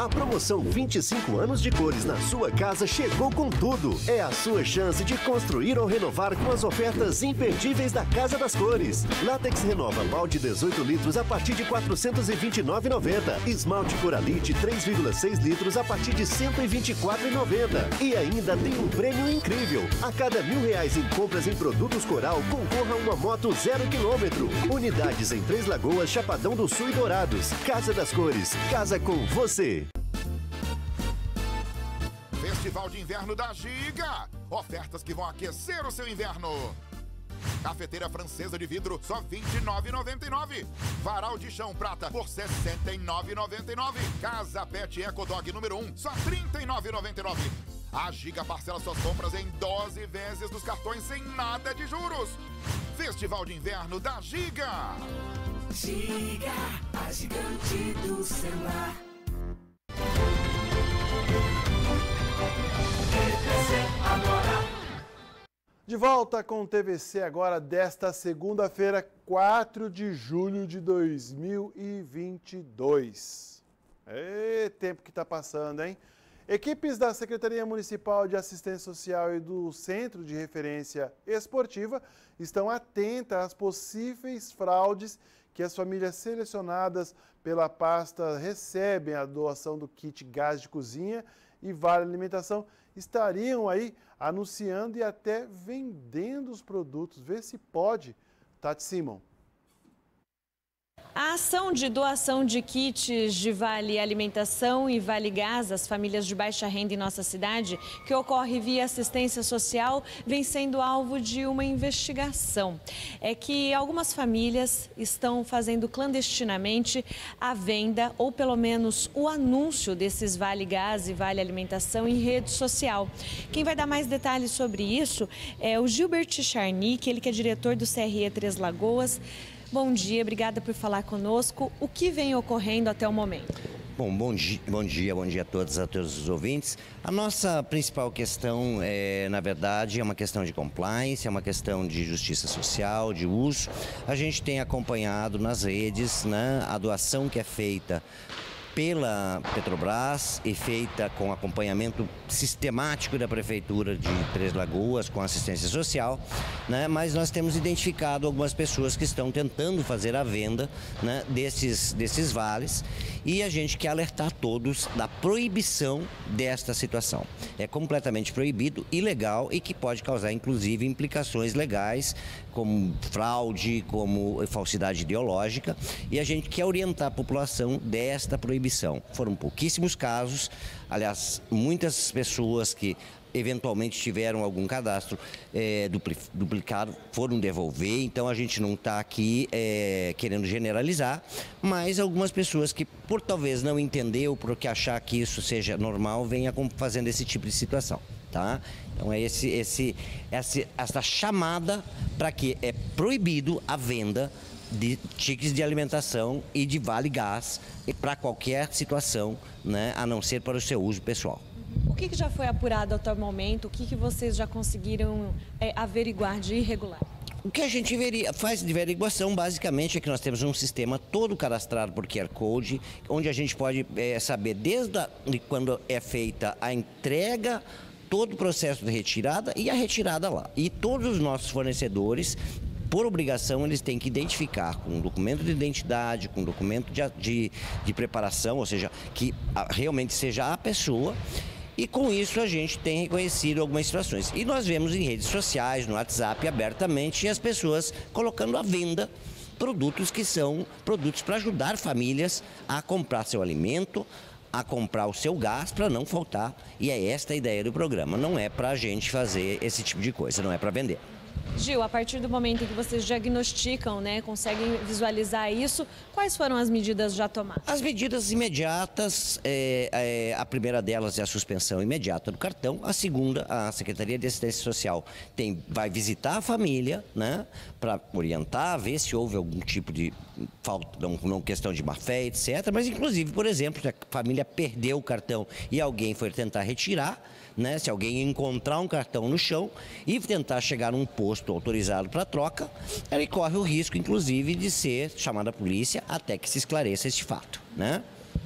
A promoção 25 anos de cores na sua casa chegou com tudo. É a sua chance de construir ou renovar com as ofertas imperdíveis da Casa das Cores. Látex Renova balde 18 litros a partir de R$ 429,90. Esmalte Coralite 3,6 litros a partir de R$ 124,90. E ainda tem um prêmio incrível. A cada R$1.000 em compras em produtos Coral, concorra a uma moto 0 km. Unidades em Três Lagoas, Chapadão do Sul e Dourados. Casa das Cores. Casa com você. Festival de Inverno da Giga. Ofertas que vão aquecer o seu inverno. Cafeteira francesa de vidro, só R$ 29,99. Varal de chão prata por R$ 69,99. Casa Pet Eco Dog número 1, só R$ 39,99. A Giga parcela suas compras em 12 vezes dos cartões sem nada de juros. Festival de Inverno da Giga. Giga, a gigante do celular. TVC agora. De volta com o TVC agora desta segunda-feira, 4 de julho de 2022. Tempo que está passando, hein? Equipes da Secretaria Municipal de Assistência Social e do Centro de Referência Esportiva estão atentas às possíveis fraudes que as famílias selecionadas pela pasta recebem a doação do kit gás de cozinha e vale alimentação estariam aí anunciando e até vendendo os produtos. Vê se pode. Tati Simon. A ação de doação de kits de Vale Alimentação e Vale Gás às famílias de baixa renda em nossa cidade, que ocorre via assistência social, vem sendo alvo de uma investigação. É que algumas famílias estão fazendo clandestinamente a venda ou pelo menos o anúncio desses Vale Gás e Vale Alimentação em rede social. Quem vai dar mais detalhes sobre isso é o Gilbert Charnick, ele que é diretor do CRE Três Lagoas. Bom dia, obrigada por falar conosco. O que vem ocorrendo até o momento? Bom dia a todos os ouvintes. A nossa principal questão, na verdade, é uma questão de compliance, é uma questão de justiça social, de uso. A gente tem acompanhado nas redes, né, a doação que é feita pela Petrobras e feita com acompanhamento sistemático da Prefeitura de Três Lagoas, com assistência social, né? Mas nós temos identificado algumas pessoas que estão tentando fazer a venda, né, desses vales, e a gente quer alertar todos da proibição desta situação. É completamente proibido, ilegal e que pode causar inclusive implicações legais, como fraude, como falsidade ideológica, e a gente quer orientar a população desta proibição. Foram pouquíssimos casos, aliás, muitas pessoas que eventualmente tiveram algum cadastro duplicado foram devolver, então a gente não está aqui querendo generalizar, mas algumas pessoas que por talvez não entender ou por que achar que isso seja normal, venham fazendo esse tipo de situação. Tá? Então é essa chamada para que é proibido a venda de tickets de alimentação e de vale gás para qualquer situação, né, a não ser para o seu uso pessoal. O que já foi apurado até o momento? O que vocês já conseguiram averiguar de irregular? O que a gente faz de averiguação, basicamente, é que nós temos um sistema todo cadastrado por QR Code, onde a gente pode saber desde quando é feita a entrega, todo o processo de retirada e a retirada lá. E todos os nossos fornecedores, por obrigação, eles têm que identificar com um documento de identidade, com um documento de preparação, ou seja, que realmente seja a pessoa. E com isso a gente tem reconhecido algumas situações. E nós vemos em redes sociais, no WhatsApp, abertamente, as pessoas colocando à venda produtos que são produtos para ajudar famílias a comprar seu alimento, a comprar o seu gás para não faltar. E é esta a ideia do programa. Não é para a gente fazer esse tipo de coisa, não é para vender. Gil, a partir do momento em que vocês diagnosticam, né, conseguem visualizar isso, quais foram as medidas já tomadas? As medidas imediatas, a primeira delas é a suspensão imediata do cartão, a segunda, a Secretaria de Assistência Social vai visitar a família, né, para orientar, ver se houve algum tipo de falta, não questão de má-fé, etc. Mas, inclusive, por exemplo, se a família perdeu o cartão e alguém for tentar retirar, né, se alguém encontrar um cartão no chão e tentar chegar num posto autorizado para troca, ele corre o risco, inclusive, de ser chamada a polícia até que se esclareça este fato, né?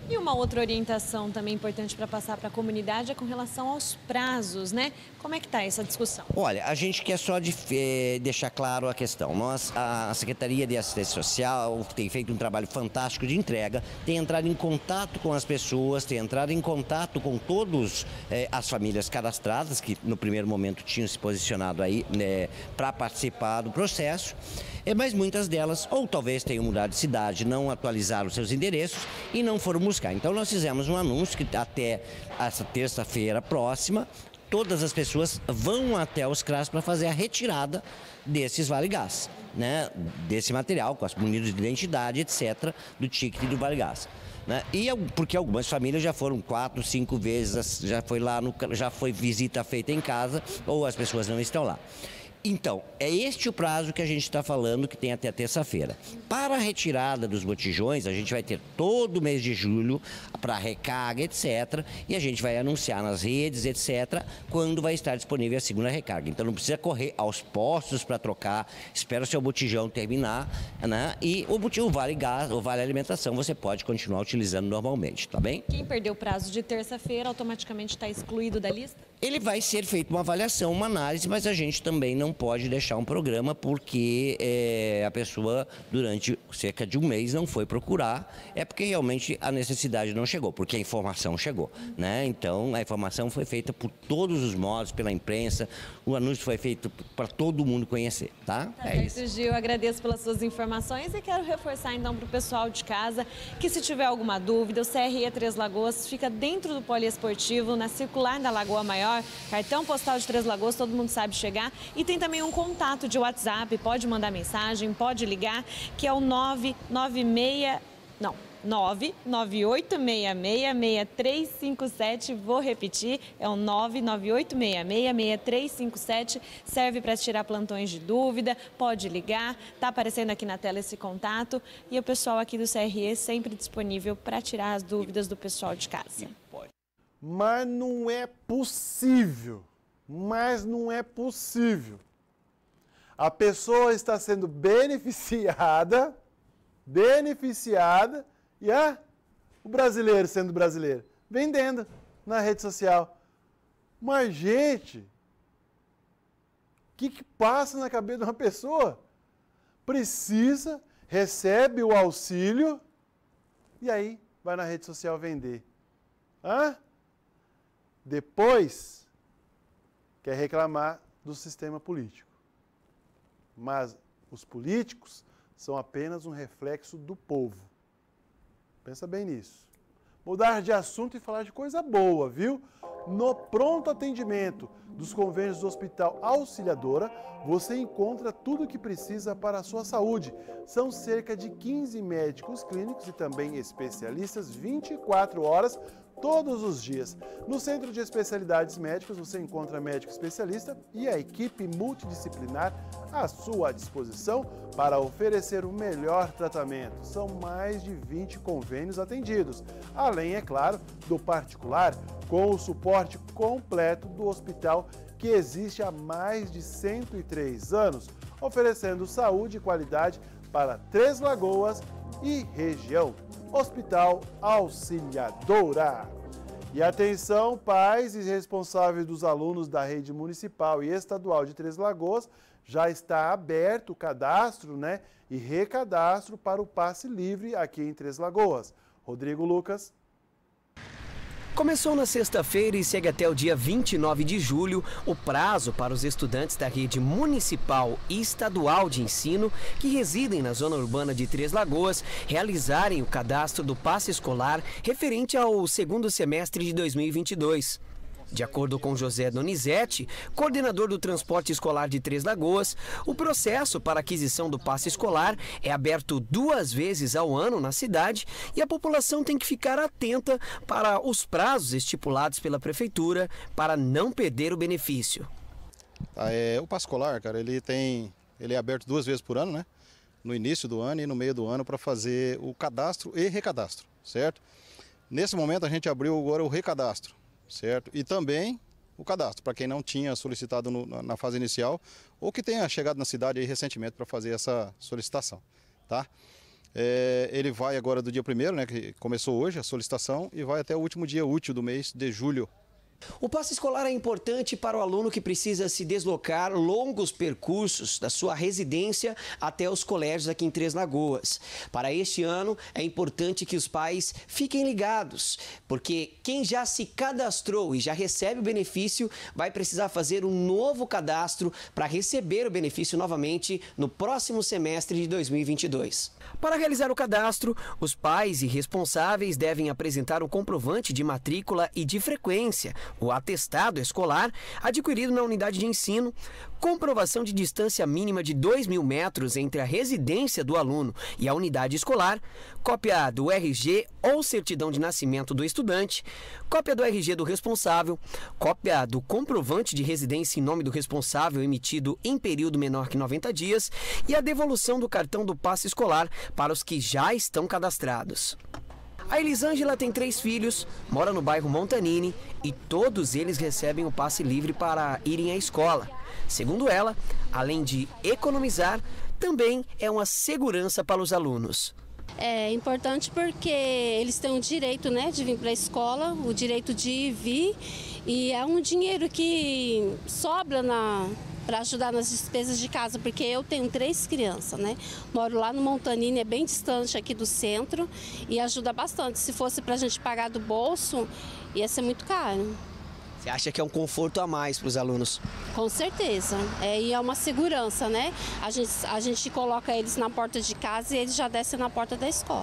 E uma outra orientação também importante para passar para a comunidade é com relação aos prazos, né? Como é que está essa discussão? Olha, a gente quer só deixar claro a questão. A Secretaria de Assistência Social tem feito um trabalho fantástico de entrega, tem entrado em contato com as pessoas, tem entrado em contato com todas as famílias cadastradas, que no primeiro momento tinham se posicionado aí para participar do processo. Mas muitas delas, ou talvez tenham mudado de cidade, não atualizaram seus endereços e não foram buscar. Então nós fizemos um anúncio que até essa terça-feira próxima, todas as pessoas vão até os CRAS para fazer a retirada desses Vale Gás, né? Desse material, com as munidas de identidade, etc., do ticket do Vale Gás. Né? E porque algumas famílias já foram 4, 5 vezes, já foi visita feita em casa, ou as pessoas não estão lá. Então, é este o prazo que a gente está falando, que tem até terça-feira. Para a retirada dos botijões, a gente vai ter todo o mês de julho para recarga, etc. E a gente vai anunciar nas redes, etc., quando vai estar disponível a segunda recarga. Então, não precisa correr aos postos para trocar, espera o seu botijão terminar, né? E o Vale Gás, o Vale Alimentação, você pode continuar utilizando normalmente, tá bem? Quem perdeu o prazo de terça-feira automaticamente está excluído da lista? Ele vai ser feita uma avaliação, uma análise, mas a gente também não pode deixar um programa porque a pessoa durante cerca de um mês não foi procurar, é porque realmente a necessidade não chegou, porque a informação chegou, né? Então a informação foi feita por todos os modos, pela imprensa, o anúncio foi feito para todo mundo conhecer, tá? É isso. Gil, agradeço pelas suas informações e quero reforçar então para o pessoal de casa que se tiver alguma dúvida, o CRE Três Lagoas fica dentro do poliesportivo, na circular da Lagoa Maior, cartão postal de Três Lagoas, todo mundo sabe chegar. E tem também um contato de WhatsApp, pode mandar mensagem, pode ligar, que é o 998666357, vou repetir, é o 998666357, serve para tirar plantões de dúvida, pode ligar, tá aparecendo aqui na tela esse contato e o pessoal aqui do CRE sempre disponível para tirar as dúvidas do pessoal de casa. Mas não é possível, a pessoa está sendo beneficiada e o brasileiro sendo brasileiro, vendendo na rede social. Mas, gente, o que passa na cabeça de uma pessoa? Precisa, recebe o auxílio e aí vai na rede social vender. Depois quer reclamar do sistema político. Mas os políticos são apenas um reflexo do povo. Pensa bem nisso. Mudar de assunto e falar de coisa boa, viu? No pronto atendimento dos convênios do Hospital Auxiliadora, você encontra tudo o que precisa para a sua saúde. São cerca de 15 médicos clínicos e também especialistas 24 horas todos os dias. No Centro de Especialidades Médicas, você encontra médico especialista e a equipe multidisciplinar à sua disposição para oferecer o melhor tratamento. São mais de 20 convênios atendidos, além, é claro, do particular, com o suporte completo do hospital que existe há mais de 103 anos, oferecendo saúde e qualidade para Três Lagoas e região. Hospital Auxiliadora. E atenção, pais e responsáveis dos alunos da rede municipal e estadual de Três Lagoas, já está aberto o cadastro, né, e recadastro para o passe livre aqui em Três Lagoas. Rodrigo Lucas. Começou na sexta-feira e segue até o dia 29 de julho o prazo para os estudantes da rede municipal e estadual de ensino que residem na zona urbana de Três Lagoas realizarem o cadastro do passe escolar referente ao segundo semestre de 2022. De acordo com José Donizete, coordenador do transporte escolar de Três Lagoas, o processo para aquisição do passe escolar é aberto 2 vezes ao ano na cidade e a população tem que ficar atenta para os prazos estipulados pela prefeitura para não perder o benefício. O passe escolar, cara, ele é aberto 2 vezes por ano, né? No início do ano e no meio do ano para fazer o cadastro e recadastro, certo? Nesse momento a gente abriu agora o recadastro. Certo? E também o cadastro, para quem não tinha solicitado na fase inicial ou que tenha chegado na cidade aí recentemente para fazer essa solicitação, tá? Ele vai agora do dia 1º, né, que começou hoje a solicitação, e vai até o último dia útil do mês de julho. O passe escolar é importante para o aluno que precisa se deslocar longos percursos da sua residência até os colégios aqui em Três Lagoas. Para este ano, é importante que os pais fiquem ligados, porque quem já se cadastrou e já recebe o benefício vai precisar fazer um novo cadastro para receber o benefício novamente no próximo semestre de 2022. Para realizar o cadastro, os pais e responsáveis devem apresentar um comprovante de matrícula e de frequência, o atestado escolar adquirido na unidade de ensino, comprovação de distância mínima de 2.000 metros entre a residência do aluno e a unidade escolar, cópia do RG ou certidão de nascimento do estudante, cópia do RG do responsável, cópia do comprovante de residência em nome do responsável emitido em período menor que 90 dias e a devolução do cartão do passe escolar para os que já estão cadastrados. A Elisângela tem 3 filhos, mora no bairro Montanini e todos eles recebem o passe livre para irem à escola. Segundo ela, além de economizar, também é uma segurança para os alunos. É importante porque eles têm o direito, né, de vir para a escola, o direito de ir e vir, e é um dinheiro que sobra para ajudar nas despesas de casa, porque eu tenho 3 crianças, né? Moro lá no Montanini, é bem distante aqui do centro e ajuda bastante. Se fosse para a gente pagar do bolso, ia ser muito caro. Você acha que é um conforto a mais para os alunos? Com certeza. E é uma segurança, né? A gente coloca eles na porta de casa e eles já descem na porta da escola.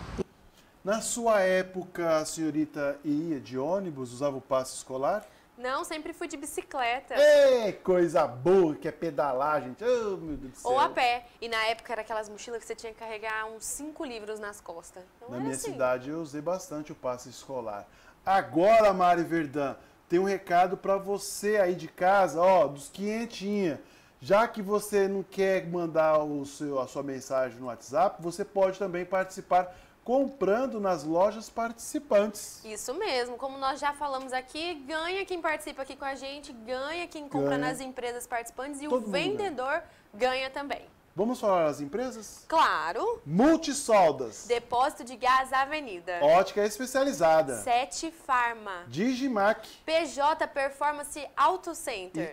Na sua época, a senhorita ia de ônibus, usava o passe escolar? Não, sempre fui de bicicleta. Ei, coisa boa, que é pedalar, gente. Oh, meu Deus do céu. Ou a pé. E na época era aquelas mochilas que você tinha que carregar uns 5 livros nas costas. Então, na minha cidade eu usei bastante o passe escolar. Agora, Mari Verdun, tem um recado para você aí de casa, ó, dos quentinha. Já que você não quer mandar a sua mensagem no WhatsApp, você pode também participar comprando nas lojas participantes. Isso mesmo, como nós já falamos aqui, ganha quem participa aqui com a gente, ganha quem compra nas empresas participantes e o vendedor ganha também. Vamos falar das empresas? Claro. Multisoldas. Depósito de Gás Avenida. Ótica Especializada. 7 Farma. Digimac. PJ Performance Auto Center. E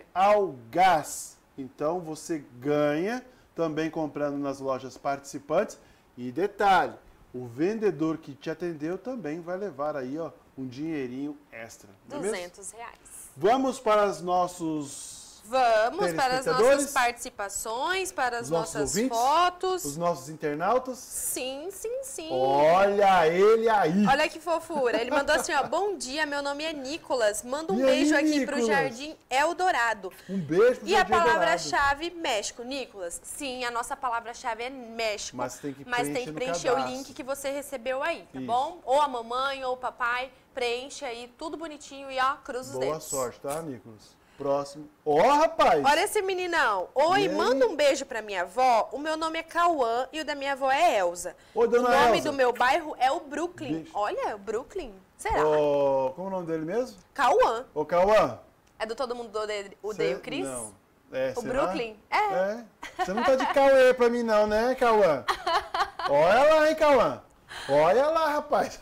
Algás. Então você ganha também comprando nas lojas participantes. E detalhe, o vendedor que te atendeu também vai levar aí, ó, um dinheirinho extra. R$200. Vamos para os nossos... Vamos para as nossas participações, para as nossas fotos. Os nossos internautas? Sim, sim, sim. Olha ele aí. Olha que fofura. Ele mandou assim, ó, bom dia, meu nome é Nicolas. Manda um beijo aqui pro Jardim Eldorado. Um beijo pro Jardim Eldorado. E a palavra-chave México. Nicolas, sim, a nossa palavra-chave é México. Mas tem que preencher o link que você recebeu aí, tá bom? Ou a mamãe, ou o papai, preenche aí, tudo bonitinho e ó, cruza os dedos. Boa sorte, tá, Nicolas? Próximo. Ó, rapaz! Olha esse meninão. Oi, manda um beijo pra minha avó. O meu nome é Cauã e o da minha avó é Elza. Oi, dona Elza. O nome Elza. do meu bairro é o Brooklyn. Beijo. Olha, o Brooklyn. Será? Como é o nome dele mesmo? Cauã. Ô, Cauã. É do Todo Mundo Odeia o Chris? Não. O será? Brooklyn? É. Você não tá de Cauê pra mim não, né, Cauã? Olha lá, hein, Cauã. Olha lá, rapaz.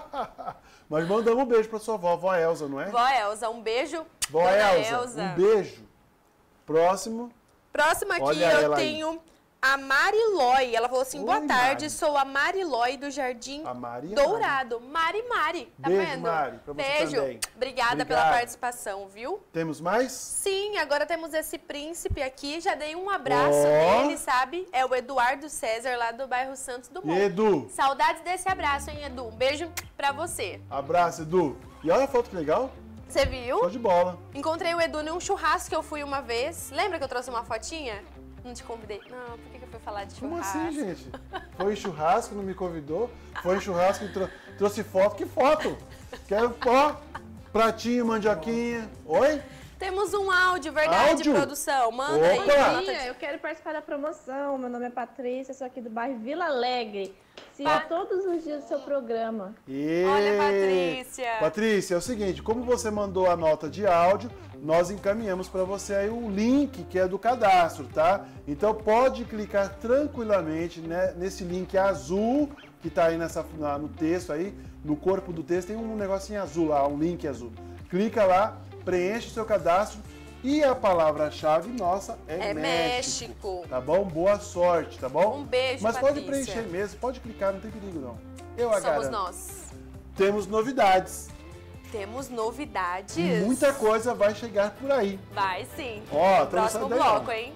Mas mandamos um beijo pra sua avó, vó Elza, não é? Vó Elza, um beijo. Vó Elza, um beijo. Próximo. Próximo aqui eu tenho a Marilói. Ela falou assim, boa tarde, Mari. Sou a Marilói do Jardim Dourado. Mari, tá beijo, vendo? Mari, pra você beijo. também. Obrigada pela participação, viu? Temos mais? Sim, agora temos esse príncipe aqui. Já dei um abraço nele, sabe? É o Eduardo César, lá do bairro Santos Dumont. Edu. Saudades desse abraço, hein, Edu? Um beijo pra você. Abraço, Edu. E olha a foto que legal. Você viu? Show de bola. Encontrei o Edu num churrasco que eu fui uma vez. Lembra que eu trouxe uma fotinha? Não te convidei. Não, por que eu fui falar de churrasco? Como assim, gente? Foi em churrasco, não me convidou. Foi em churrasco e trouxe foto. Que foto? Quero, ó, pratinho, mandioquinha. Oi? Temos um áudio, verdade, produção? Manda aí. Bom dia, eu quero participar da promoção. Meu nome é Patrícia, sou aqui do bairro Vila Alegre. Siga todos os dias o seu programa. Olha, Patrícia. Patrícia, é o seguinte, como você mandou a nota de áudio, nós encaminhamos para você aí o link que é do cadastro, tá? Então pode clicar tranquilamente, né, nesse link azul que está aí no texto aí, no corpo do texto tem um negocinho azul lá, um link azul. Clica lá, preenche o seu cadastro e a palavra-chave nossa é México. Tá bom? Boa sorte, tá bom? Um beijo, Mas Patrícia. pode preencher mesmo, pode clicar, não tem perigo não. Somos nós. Temos novidades. Temos novidades. Muita coisa vai chegar por aí. Vai sim. Ó, no próximo bloco, hein?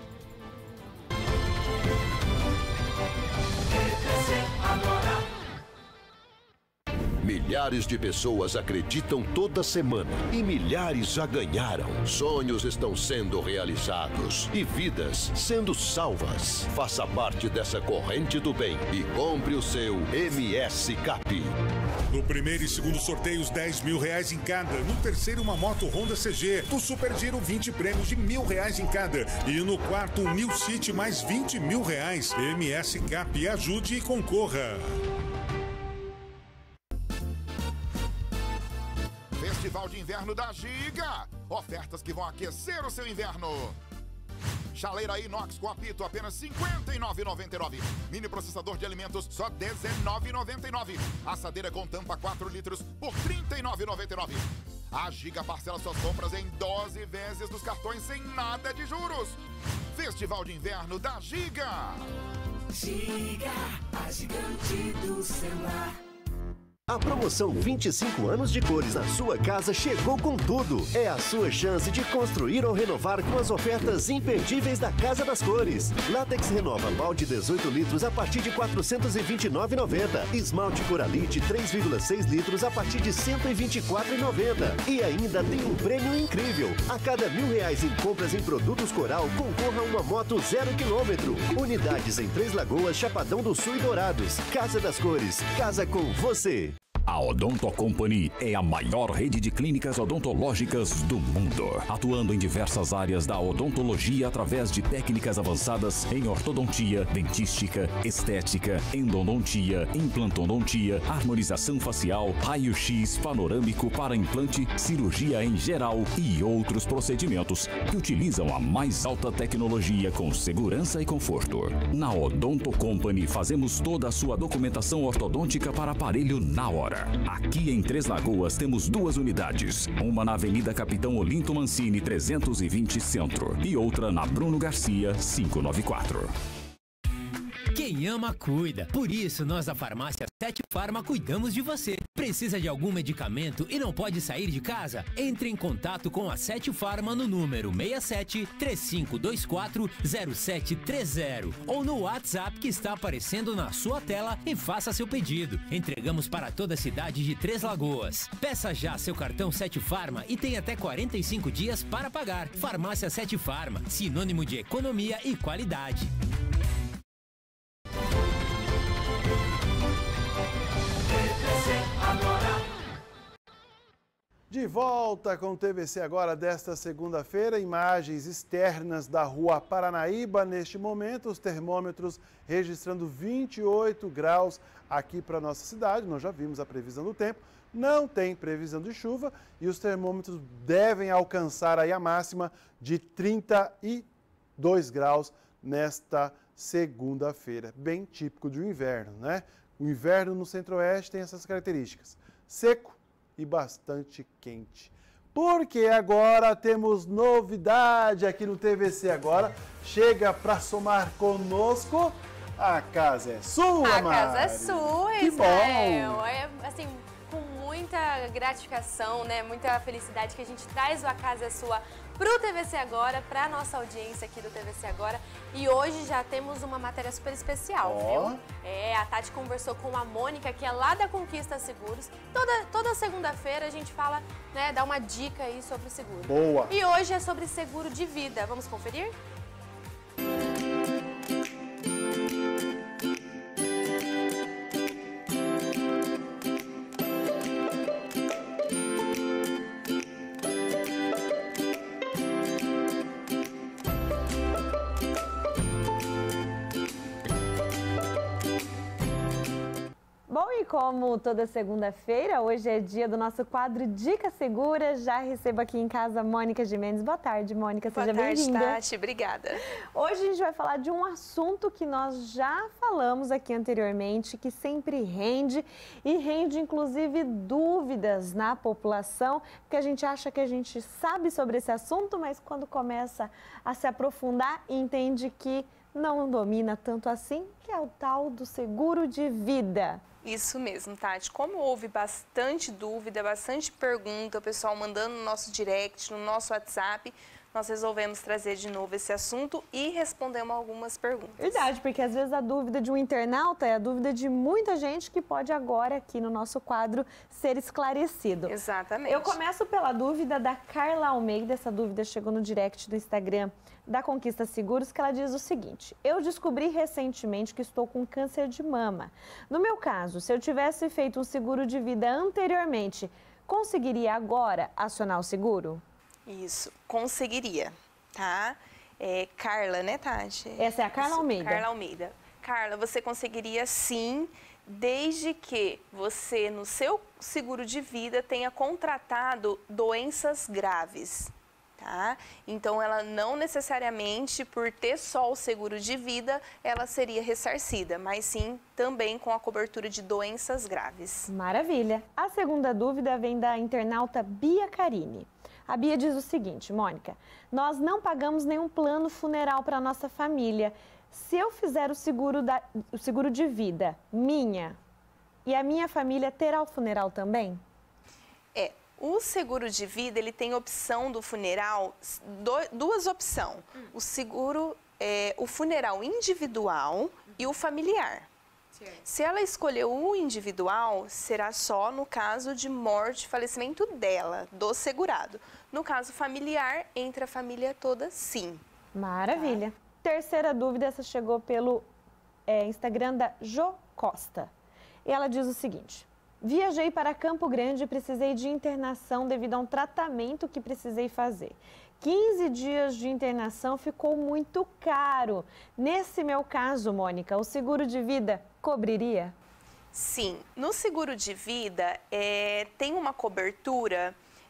Milhares de pessoas acreditam toda semana e milhares já ganharam. Sonhos estão sendo realizados e vidas sendo salvas. Faça parte dessa corrente do bem e compre o seu MS Cap. No primeiro e segundo sorteios, R$10 mil em cada. No terceiro, uma moto Honda CG. No Super Giro, 20 prêmios de R$1.000 em cada. E no quarto, um New City mais R$20 mil. MS Cap, ajude e concorra. Festival de Inverno da Giga. Ofertas que vão aquecer o seu inverno. Chaleira inox com apito, apenas R$ 59,99. Mini processador de alimentos, só R$ 19,99. Assadeira com tampa 4 litros por R$ 39,99. A Giga parcela suas compras em 12 vezes dos cartões sem nada de juros. Festival de Inverno da Giga. Giga, a gigante do celular. A promoção 25 anos de cores na sua casa chegou com tudo. É a sua chance de construir ou renovar com as ofertas imperdíveis da Casa das Cores. Látex Renova balde 18 litros a partir de R$ 429,90. Esmalte Coralite 3,6 litros a partir de R$ 124,90. E ainda tem um prêmio incrível. A cada R$1.000 em compras em produtos Coral, concorra a uma moto 0 km. Unidades em Três Lagoas, Chapadão do Sul e Dourados. Casa das Cores. Casa com você. A Odonto Company é a maior rede de clínicas odontológicas do mundo, atuando em diversas áreas da odontologia através de técnicas avançadas em ortodontia, dentística, estética, endodontia, implantodontia, harmonização facial, raio-x panorâmico para implante, cirurgia em geral e outros procedimentos que utilizam a mais alta tecnologia com segurança e conforto. Na Odonto Company fazemos toda a sua documentação ortodôntica para aparelho na hora. Aqui em Três Lagoas temos 2 unidades, uma na Avenida Capitão Olinto Mancini 320 Centro e outra na Bruno Garcia 594. Quem ama, cuida. Por isso, nós da farmácia 7 Farma cuidamos de você. Precisa de algum medicamento e não pode sair de casa? Entre em contato com a 7 Farma no número 67 3524 0730 ou no WhatsApp que está aparecendo na sua tela e faça seu pedido. Entregamos para toda a cidade de Três Lagoas. Peça já seu cartão 7 Farma e tem até 45 dias para pagar. Farmácia 7 Farma, sinônimo de economia e qualidade. De volta com o TVC agora desta segunda-feira, imagens externas da rua Paranaíba. Neste momento, os termômetros registrando 28 graus aqui para a nossa cidade. Nós já vimos a previsão do tempo, não tem previsão de chuva e os termômetros devem alcançar aí a máxima de 32 graus nesta segunda-feira. Bem típico do inverno, né? O inverno no centro-oeste tem essas características: seco e bastante quente. Porque agora temos novidade aqui no TVC Agora. Chega para somar conosco, a casa é sua, Mari. A casa é sua, que Israel. Bom. É assim, com muita gratificação, né? Muita felicidade que a gente traz o A Casa é Sua pro TVC Agora, pra nossa audiência aqui do TVC Agora. E hoje já temos uma matéria super especial, viu? A Tati conversou com a Mônica, que é lá da Conquista Seguros. Toda segunda-feira a gente fala, né, dá uma dica aí sobre o seguro. Boa! E hoje é sobre seguro de vida. Vamos conferir? e como toda segunda-feira, hoje é dia do nosso quadro Dica Segura. Já recebo aqui em casa a Mônica Gimenez. Boa tarde, Mônica, seja bem-vinda. Boa tarde, Tati, obrigada. Hoje a gente vai falar de um assunto que nós já falamos aqui anteriormente, que sempre rende e rende inclusive dúvidas na população, porque a gente acha que a gente sabe sobre esse assunto, mas quando começa a se aprofundar, entende que não domina tanto assim, que é o tal do seguro de vida. Isso mesmo, Tati. Como houve bastante dúvida, bastante pergunta, o pessoal mandando no nosso direct, no nosso WhatsApp, nós resolvemos trazer de novo esse assunto e respondemos algumas perguntas. Verdade, porque às vezes a dúvida de um internauta é a dúvida de muita gente que pode agora aqui no nosso quadro ser esclarecido. Exatamente. Eu começo pela dúvida da Carla Almeida, essa dúvida chegou no direct do Instagram da Conquista Seguros, que ela diz o seguinte: eu descobri recentemente que estou com câncer de mama. No meu caso, se eu tivesse feito um seguro de vida anteriormente, conseguiria agora acionar o seguro? Isso, conseguiria, tá? Carla, né, Tati? Essa é a Carla Almeida. Carla Almeida. Carla, você conseguiria sim, desde que você, no seu seguro de vida, tenha contratado doenças graves. Tá? Então, ela não necessariamente, por ter só o seguro de vida, ela seria ressarcida, mas sim também com a cobertura de doenças graves. Maravilha! A segunda dúvida vem da internauta Bia Carini. A Bia diz o seguinte: Mônica, nós não pagamos nenhum plano funeral para a nossa família. Se eu fizer o seguro de vida minha e a minha família, terá o funeral também? O seguro de vida, ele tem opção do funeral, duas opções. O funeral individual e o familiar. Certo. Se ela escolher o individual, será só no caso de morte, falecimento dela, do segurado. No caso familiar, entra a família toda, sim. Maravilha. Tá. Terceira dúvida, essa chegou pelo Instagram da Jo Costa. E ela diz o seguinte: viajei para Campo Grande e precisei de internação devido a um tratamento que precisei fazer. 15 dias de internação ficou muito caro. Nesse meu caso, Mônica, o seguro de vida cobriria? Sim, no seguro de vida tem uma cobertura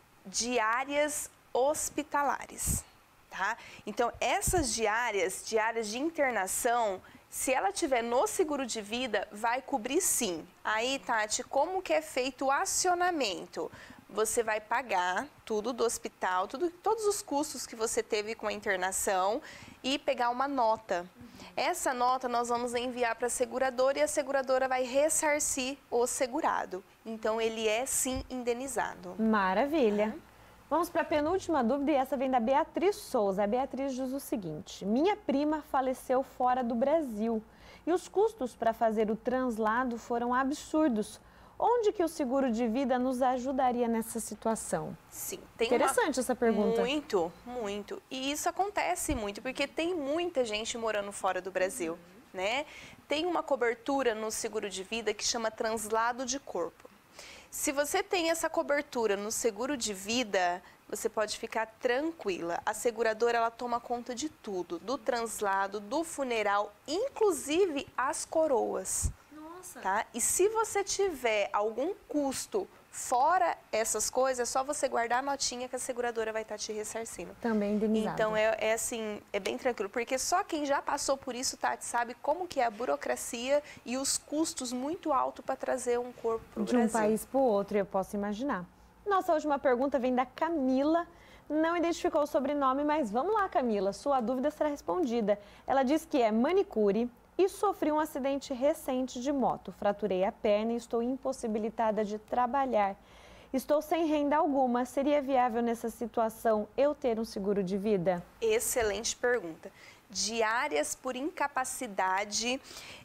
diárias hospitalares, tá? Então, essas diárias de internação, se ela tiver no seguro de vida, vai cobrir sim. Aí, Tati, como que é feito o acionamento? Você vai pagar tudo do hospital, todos os custos que você teve com a internação e pegar uma nota. Essa nota nós vamos enviar para a seguradora e a seguradora vai ressarcir o segurado. Então, ele é sim indenizado. Maravilha. Vamos para a penúltima dúvida e essa vem da Beatriz Souza. A Beatriz diz o seguinte: minha prima faleceu fora do Brasil e os custos para fazer o translado foram absurdos. Onde que o seguro de vida nos ajudaria nessa situação? Sim. Interessante essa pergunta. Muito, muito. E isso acontece muito, porque tem muita gente morando fora do Brasil, né? Tem uma cobertura no seguro de vida que chama translado de corpo. Se você tem essa cobertura no seguro de vida, você pode ficar tranquila. A seguradora, ela toma conta de tudo, do translado, do funeral, inclusive as coroas. Nossa! Tá? E se você tiver algum custo fora essas coisas, é só você guardar a notinha que a seguradora vai estar te ressarcindo. Também indenizado. Então, assim, é bem tranquilo, porque só quem já passou por isso, Tati, sabe como que é a burocracia e os custos muito altos para trazer um corpo para o Brasil. De um país para o outro, eu posso imaginar. Nossa última pergunta vem da Camila. Não identificou o sobrenome, mas vamos lá, Camila, sua dúvida será respondida. Ela diz que é manicure e sofri um acidente recente de moto. Fraturei a perna e estou impossibilitada de trabalhar. Estou sem renda alguma. Seria viável nessa situação eu ter um seguro de vida? Excelente pergunta. Diárias por incapacidade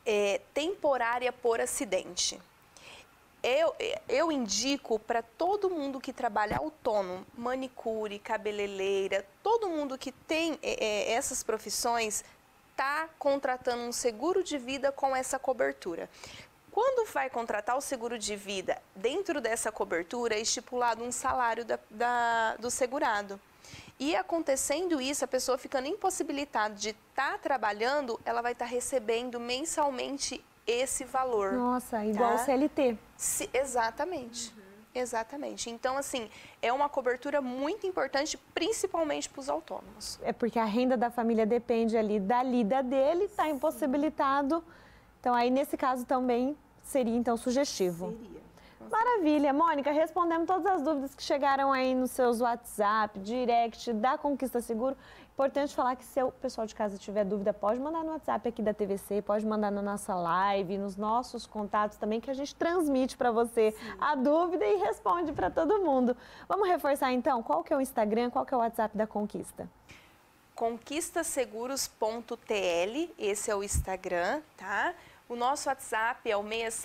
temporária por acidente. Eu indico para todo mundo que trabalha autônomo, manicure, cabeleireira, todo mundo que tem essas profissões, está contratando um seguro de vida com essa cobertura. Quando vai contratar o seguro de vida, dentro dessa cobertura é estipulado um salário do segurado. E acontecendo isso, a pessoa ficando impossibilitada de estar trabalhando, ela vai estar recebendo mensalmente esse valor. Nossa, igual o CLT. Exatamente. Exatamente. Então, assim, é uma cobertura muito importante, principalmente para os autônomos. É porque a renda da família depende ali da lida dele, está impossibilitado. Então, aí, nesse caso, também seria, então, sugestivo. Seria. Maravilha. Mônica, respondemos todas as dúvidas que chegaram aí nos seus WhatsApp, direct da Conquista Seguro. Importante falar que se o pessoal de casa tiver dúvida, pode mandar no WhatsApp aqui da TVC, pode mandar na nossa live, nos nossos contatos também, que a gente transmite para você a dúvida e responde para todo mundo. Vamos reforçar então? Qual que é o Instagram, qual que é o WhatsApp da Conquista? Conquistaseguros.tl, esse é o Instagram, tá? O nosso WhatsApp é o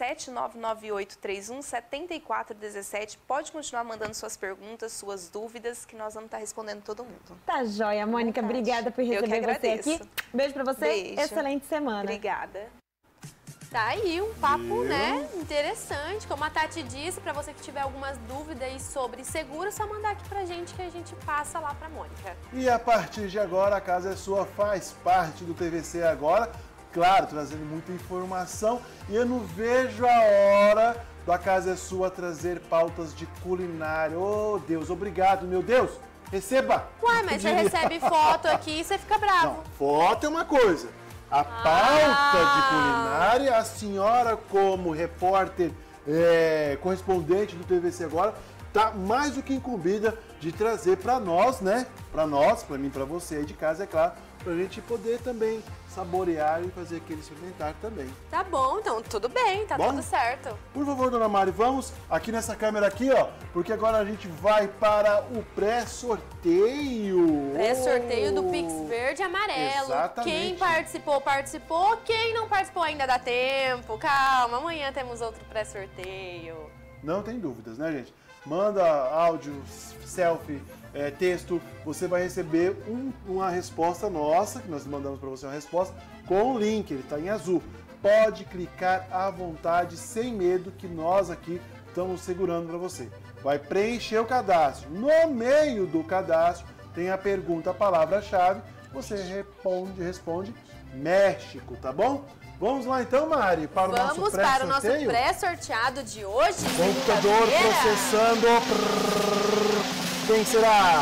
67998317417. Pode continuar mandando suas perguntas, suas dúvidas, que nós vamos estar respondendo todo mundo. Tá joia, Mônica. Obrigada por receber você aqui. Beijo pra você. Beijo. Excelente semana. Obrigada. Tá aí um papo, né, interessante. Como a Tati disse, para você que tiver algumas dúvidas sobre seguro, é só mandar aqui pra gente que a gente passa lá pra Mônica. E a partir de agora, a casa é sua, faz parte do TVC Agora. Claro, trazendo muita informação, e eu não vejo a hora do A Casa é Sua trazer pautas de culinária. Oh, Deus, obrigado, meu Deus, receba! Uai, mas você recebe foto aqui e você fica bravo. Não, foto é uma coisa. A pauta de culinária, a senhora como repórter correspondente do TVC Agora, tá mais do que incumbida de trazer para nós, né? Para nós, para mim, para você aí de casa, é claro, para a gente poder também saborear e fazer aquele experimentar também. Tá bom, então tudo bem, tá tudo certo. Por favor, dona Mari, vamos aqui nessa câmera aqui, ó, porque agora a gente vai para o pré-sorteio. Pré-sorteio do Pix Verde e Amarelo. Exatamente. Quem participou, participou. Quem não participou ainda dá tempo. Calma, amanhã temos outro pré-sorteio. Não tem dúvidas, né, gente? Manda áudio, selfie, texto, você vai receber uma resposta nossa, que nós mandamos para você uma resposta, com o link, ele está em azul. Pode clicar à vontade, sem medo, que nós aqui estamos segurando para você. Vai preencher o cadastro. No meio do cadastro tem a pergunta, a palavra-chave, você responde México, tá bom? Vamos lá então, Mari, para o nosso pré-sorteio. Vamos para o nosso pré-sorteado de hoje. Computador processando. Quem será?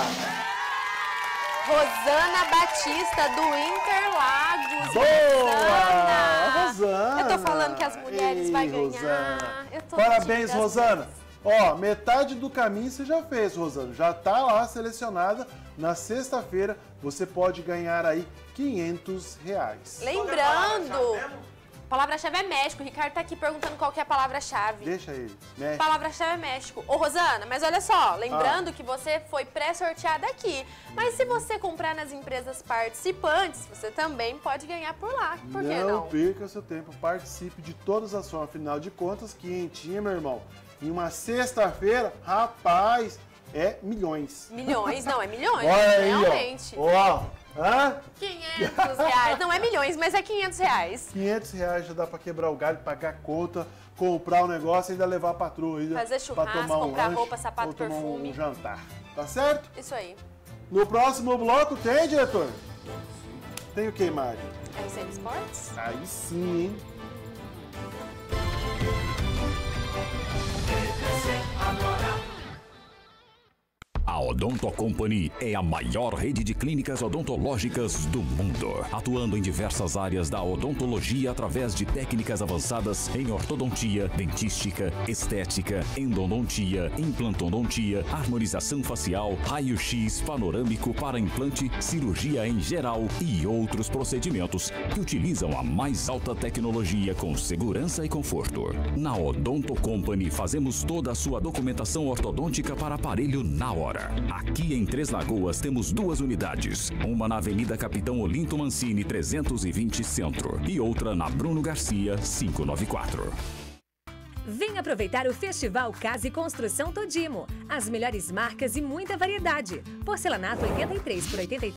Rosana Batista, do Interlagos. Boa! Rosana! Eu tô falando que as mulheres vão ganhar. Parabéns, Rosana. Ó, metade do caminho você já fez, Rosana. Já tá lá selecionada. Na sexta-feira você pode ganhar aí R$500. Lembrando, a palavra-chave é México. O Ricardo tá aqui perguntando qual que é a palavra-chave. Deixa ele. México. Palavra-chave é México. Ô, Rosana, mas olha só, lembrando que você foi pré-sorteada aqui. Mas se você comprar nas empresas participantes, você também pode ganhar por lá. Por que não? Não perca seu tempo, participe de todas as formas. Afinal de contas, quentinha, meu irmão. Em uma sexta-feira, rapaz, é milhões. Milhões, não, é milhões, olha aí, realmente. Ó. Hã? R$500. Não é milhões, mas é R$500. R$500 já dá pra quebrar o galho, pagar a conta, comprar o negócio e ainda levar a patroa. Ainda fazer churrasco, comprar roupa, sapato, perfume. Um jantar. Tá certo? Isso aí. No próximo bloco tem, diretor? Tem o que, Mari? RCN Esportes? Aí sim, hein? A Odonto Company é a maior rede de clínicas odontológicas do mundo, atuando em diversas áreas da odontologia através de técnicas avançadas em ortodontia, dentística, estética, endodontia, implantodontia, harmonização facial, raio-x panorâmico para implante, cirurgia em geral e outros procedimentos que utilizam a mais alta tecnologia com segurança e conforto. Na Odonto Company fazemos toda a sua documentação ortodôntica para aparelho na hora. Aqui em Três Lagoas temos 2 unidades, uma na Avenida Capitão Olinto Mancini 320 Centro e outra na Bruno Garcia 594. Vem aproveitar o Festival Casa e Construção Todimo. As melhores marcas e muita variedade. Porcelanato 83 por 83.